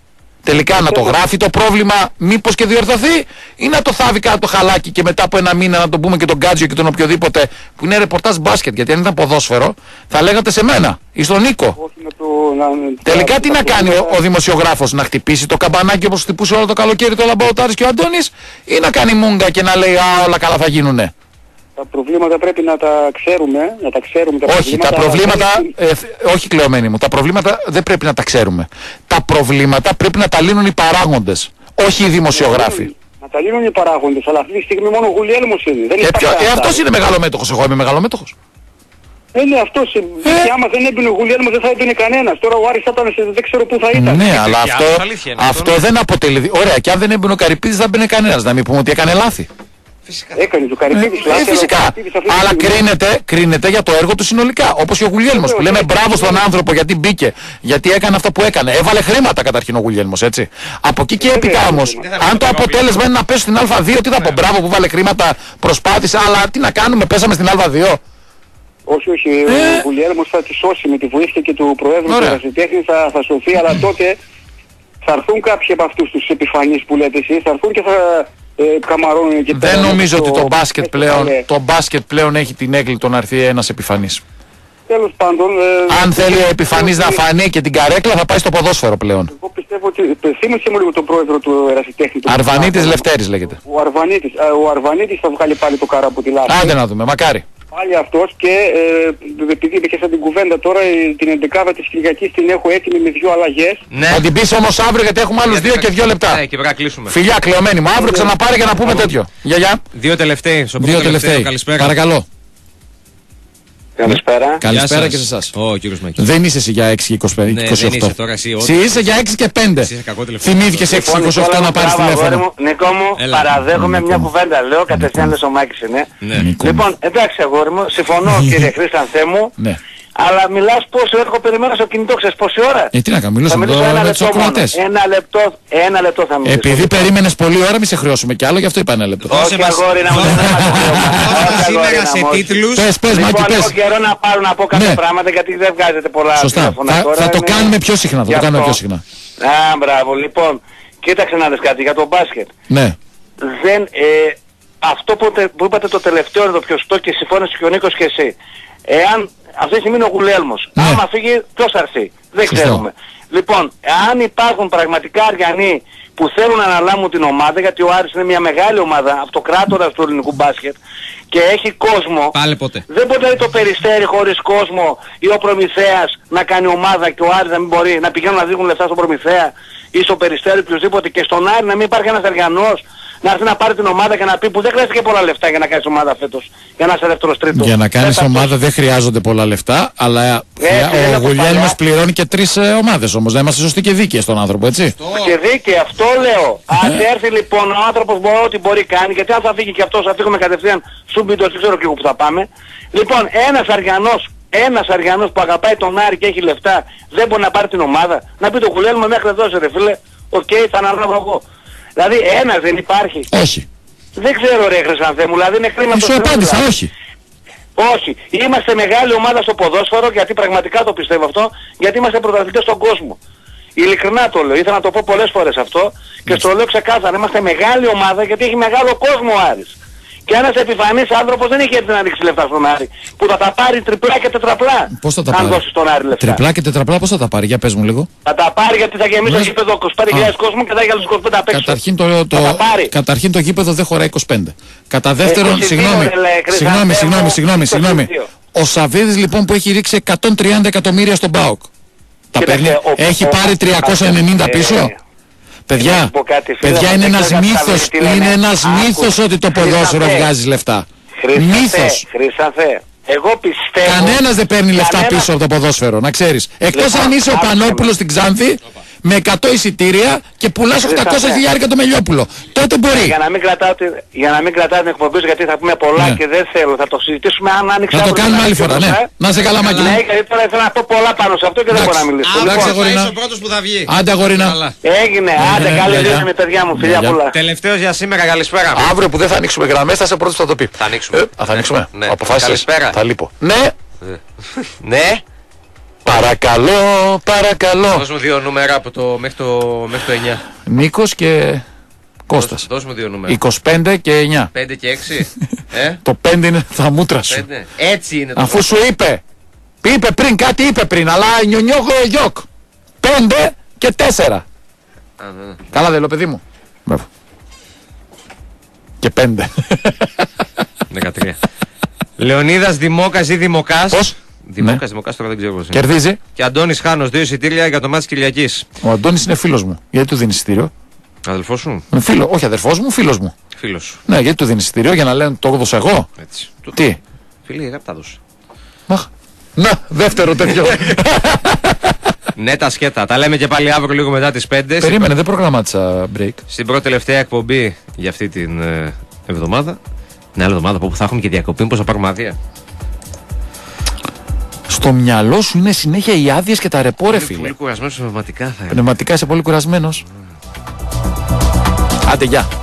Τελικά να το γράφει το πρόβλημα, μήπως και διορθωθεί, ή να το θάβει κάτω το χαλάκι και μετά από ένα μήνα να τον πούμε και τον Γκάτζιο και τον οποιοδήποτε που είναι ρεπορτάζ μπάσκετ. Γιατί αν ήταν ποδόσφαιρο, θα λέγατε σε μένα ή στον Νίκο. Το, να, Τελικά τα, τι τα να κάνει ο, ο δημοσιογράφος, να χτυπήσει το καμπανάκι όπως χτυπούσε όλο το καλοκαίρι το Λαμπαοτάρης και ο Αντώνης, ή να κάνει μούγκα και να λέει α, όλα καλά θα γίνουνε. Τα προβλήματα πρέπει να τα ξέρουμε, να τα ξέρουμε. Τα όχι, προβλήματα, τα προβλήματα, πρέπει... ε, όχι κλεωμένοι μου, τα προβλήματα δεν πρέπει να τα ξέρουμε. Τα προβλήματα πρέπει να τα λύνουν οι παράγοντες, όχι οι δημοσιογράφοι. Να τα λύνουν οι παράγοντες, αλλά αυτή τη στιγμή μόνο ο Γουλιέλμος είναι. Δεν ε, ποιο, ε, αυτός είναι μεγαλομέτωχος, εγώ είμαι μεγαλομέτωχος. Ε, ναι, αυτός, ε, και άμα δεν έμπαινε ο Γουλιέλμος δεν θα έμπαινε κανένας. Τώρα ο Άρης θα ήταν, δεν ξέρω πού θα ήταν. Ναι, αλλά αυτό, αυτό δεν αποτελεί, ωραία, και αν δεν έμπαινε ο Καρυπίδης δεν μπαινε κανένας, να μην πούμε ότι έκανε λάθη. Φυσικά. Έκανε το Καρυπίδης ε, ε, φυσικά. Αλλά κρίνεται, κρίνεται για το έργο του συνολικά. Όπως και ο Γουλιέλμος που λέμε μπράβο στον άνθρωπο γιατί μπήκε, γιατί έκανε αυτό που έκανε. Έβαλε χρήματα καταρχήν ο Γουλιέλμος, έτσι. Από εκεί και έπειτα όμως, αν το αποτέλεσμα είναι να πέσει στην Α2, τι θα πω, μπράβο που βάλε χρήματα, προσπάθησε, αλλά τι να κάνουμε, πέσαμε στην Α2. Όχι, όχι, ε... ο Γουλιέλμος θα τη σώσει με τη βοήθεια και του Προέδρου του Ερασιτέχνη, θα, θα σωθεί, αλλά τότε θα έρθουν κάποιοι από αυτούς τους επιφανείς που λέτε εσείς, θα έρθουν και θα... Ε, και δεν νομίζω το... ότι το μπάσκετ, πλέον, το μπάσκετ πλέον έχει την έγκλητο να έρθει ένας επιφανής. Τέλος πάντων... Ε, αν θέλει ο επιφανής να φανεί και την καρέκλα θα πάει στο ποδόσφαιρο πλέον. Εγώ πιστεύω ότι... Θύμισε μου λίγο τον πρόεδρο του Ερασιτέχνη. Αρβανίτης Λευτέρης λέγεται. Ο Αρβανίτης, ο Αρβανίτης θα βγάλει πάλι το καρά από τη λάπη. Άντε να δούμε, μακάρι. Πάλι αυτός και ε, επειδή είπε σαν την κουβέντα τώρα την εντεκάδα της Κυριακής την έχω έτοιμη με δύο αλλαγές. Ναι. Θα την πεις όμως αύριο γιατί έχουμε άλλους δύο και δύο λεπτά. Ναι, και πρέπει να κλείσουμε. Φιλιά κλεωμένοι μου, αύριο ξαναπάρε για να πούμε τέτοιο. Γεια γεια. Δύο τελευταίοι, στο δύο τελευταίοι. Καλησπέρα. Παρακαλώ. Καλησπέρα. Καλησπέρα και σε εσάς. Ο κύριος Μάκης. Δεν είσαι εσύ για έξι και είκοσι πέντε, ναι, είκοσι οκτώ. Δεν είσαι τώρα εσύ. Εσύ είσαι για έξι και πέντε. Θυμήθηκες έξι και είκοσι οκτώ να πάρεις τηλέφωνο. Νίκο μου, παραδέχομαι μια κουβέντα. Λέω κατευθείαν λες ο Μάκης είναι. Λοιπόν, εντάξει αγόρι μου, συμφωνώ κύριε Χρήστανθέ μου. Αλλά μιλάς πόσο έργο περιμένω στο κινητό, ξέρεις πόση ώρα. Ε, τι να κάνω, μιλήσω με τους ακροατές. Ένα λεπτό, ένα λεπτό θα μιλήσω. Επειδή περίμενες πολλή ώρα, μη σε χρεώσουμε κι άλλο, γι' αυτό είπα ένα λεπτό. Όχι αγόρι να μου σήμερα σε τίτλους. Πες, πες, Μάκη, πες. Έχω καιρό να πάρω να πω κάποια πράγματα γιατί δεν βγάζετε πολλά τηλέφωνα τώρα. Θα το κάνουμε πιο συχνά, θα το κάνουμε πιο συχνά. Α, μπράβο, λοιπόν, κοίταξε να δεις κάτι για το μπάσκετ. Ναι. Δεν, αυτό που είπατε το τελευταίο είναι το πιο σωστό και συμφώνησε και ο Νίκος και εσύ. Εάν αυτή τη στιγμή είναι ο Γουλιέλμος. Ναι. Άμα φύγει, ποιος θα έρθει. Δεν Σωστό. Ξέρουμε. Λοιπόν, αν υπάρχουν πραγματικά Αριανοί που θέλουν να αναλάβουν την ομάδα, γιατί ο Άρης είναι μια μεγάλη ομάδα, αυτοκράτορας του ελληνικού μπάσκετ και έχει κόσμο. Πάλι ποτέ. Δεν μπορεί το Περιστέρι χωρίς κόσμο ή ο Προμηθέας να κάνει ομάδα και ο Άρης να μην μπορεί να πηγαίνουν να δίνουν λεφτά στον Προμηθέα ή στο Περιστέρι οποιοδήποτε και στον Άρη να μην υπάρχει ένας Αριανός να έρθει να πάρει την ομάδα και να πει που δεν χρειάζεται και πολλά λεφτά για να κάνεις ομάδα φέτος. Για να είσαι δεύτερος τρίτος. Για να κάνεις ομάδα δεν χρειάζονται πολλά λεφτά, αλλά ε, ο Γουλιέλμος πληρώνει και τρεις ε, ομάδες όμως. Να είμαστε σωστοί και δίκαιοι στον άνθρωπο, έτσι. Και δίκαιοι, αυτό λέω. Αν έρθει λοιπόν ο άνθρωπος μπορεί ό,τι μπορεί κάνει, γιατί αν θα φύγει και αυτός θα φύγουμε κατευθείαν Σούμπιντος, δεν ξέρω και εγώ που θα πάμε. Λοιπόν, ένας Αριανός, ένας Αριανός που αγαπάει τον Άρη και έχει λεφτά, δεν μπορεί να πάρει την ομάδα. Να πει το Γουλιέλμο μέχρι εδώ ρε φίλε, οκ, okay, θα αναλάβω εγώ. Δηλαδή ένας δεν υπάρχει. Όχι. Δεν ξέρω ρε Χρυσανθέ μου, δηλαδή είναι κρίμα το Σου απάντησα, δηλαδή. όχι. Όχι. Είμαστε μεγάλη ομάδα στο ποδόσφαιρο, γιατί πραγματικά το πιστεύω αυτό, γιατί είμαστε πρωταθλητές στον κόσμο. Ειλικρινά το λέω, ήθελα να το πω πολλές φορές αυτό και στο λέω ξεκάθαρα, είμαστε μεγάλη ομάδα γιατί έχει μεγάλο κόσμο ο Άρης. Και ένας επιφανής άνθρωπος δεν έχει έρθει να ρίξει λεφτά στον Άρη. Που θα τα πάρει τριπλά και τετραπλά. Πώς θα τα αν πάρει. δώσει στον Άρη λεφτά. Τριπλά και τετραπλά πώς θα τα πάρει, για πες μου λίγο. Θα τα πάρει γιατί θα γεμίσει το γήπεδο είκοσι πέντε χιλιάδες κόσμο και θα έχει άλλους είκοσι πέντε απ' έξω. Καταρχήν το, το, καταρχήν το γήπεδο δεν χωράει είκοσι πέντε. Κατά δεύτερον, ε, συγγνώμη, συγγνώμη, συγγνώμη, συγγνώμη, συγγνώμη. Ο Σαββίδης λοιπόν που έχει ρίξει εκατόν τριάντα εκατομμύρια στον ΠΑΟΚ. Τα παίρνει, έχει πάρει τριακόσια ενενήντα πίσω. Παιδιά, παιδιά είναι ένας μύθος, είναι ένας μύθος ότι το ποδόσφαιρο βγάζει λεφτά. Μύθος. Χρυσανθέ, εγώ πιστεύω... Κανένας δεν παίρνει λεφτά πίσω από το ποδόσφαιρο, να ξέρεις. Εκτός αν είσαι ο Πανόπουλος στην Ξάνθη με εκατό εισιτήρια και πουλάς οκτακόσια χιλιάρικα το Μελιόπουλο. Τότε μπορεί. Για να μην κρατάω, για να μην κρατάω την εκπομπή γιατί θα πούμε πολλά ναι. και δεν θέλω. Θα το συζητήσουμε αν άνοιξε. Να το κάνουμε άλλη φορά, ναι. Να σε καλά, Μάκη. Ναι, γιατί τώρα ήθελα να πω πολλά πάνω σε αυτό και δεν μπορώ να μιλήσω. Εντάξει, αγορίνα. Είσαι ο πρώτος που θα βγει. Άντε, αγορίνα. Έγινε, άντε, καλή δύναμη, παιδιά μου, φιλιά πολλά. Τελευταίος για σήμερα, καλησπέρα. Αύριο που δεν θα ανοίξουμε γραμμές, θα είσαι πρώτος που θα το πει. Θα ανοίξουμε. Θα ανοίξουμε. Αποφάσισες. Θα λείπω. Ναι. Ναι. Παρακαλώ, παρακαλώ. Δώσ' μου δύο νούμερα από το, μέχρι, το, μέχρι το εννιά. Νίκος και Κώστας. Δώσ' μου δύο νούμερα. είκοσι πέντε και εννιά. πέντε και έξι. ε? Το πέντε είναι τα μούτρα σου. πέντε. Έτσι είναι το Αφού σου είπε. Είπε πριν, κάτι είπε πριν, αλλά νιονιόγω γιοκ. πέντε και τέσσερα. Α, ναι. Καλά δεν λέω, παιδί μου. Μπράβο. Και πέντε. δεκατρία. Λεωνίδας Δημόκας ή Δημοκάς. Πώς? Δημόκας, Ναι. Δημοκάς τώρα δεν ξέρω πώς είναι. Κερδίζει. Και Αντώνης Χάνος, δύο εισιτήρια για το μάτι της Κυριακής. Ο Αντώνης είναι φίλος μου. Γιατί του δίνει εισιτήριο? Αδελφός σου. Είναι φίλο, όχι αδερφός μου, φίλος μου. Φίλος σου. Ναι, γιατί του δίνει εισιτήριο για να λένε το έδωσα εγώ. Έτσι. Τι. Φίλοι, αγάπη τα δώσε. Αχ. Να, δεύτερο τέτοιο. Ναι, τα σκέτα. Τα λέμε και πάλι αύριο λίγο μετά τις πέντε. Περίμενε, δεν προγραμμάτισα break. Στην πρώτη τελευταία εκπομπή για αυτή την ε, εβδομάδα. Την άλλη εβδομάδα που θα έχουμε και διακοπή, πώς θα πάρουμε άδεια. Στο μυαλό σου είναι συνέχεια οι άδειες και τα ρεπό, ρε φίλε. Πολύ κουρασμένος πνευματικά θα είναι. Πνευματικά είσαι πολύ κουρασμένος. Άντε, γεια.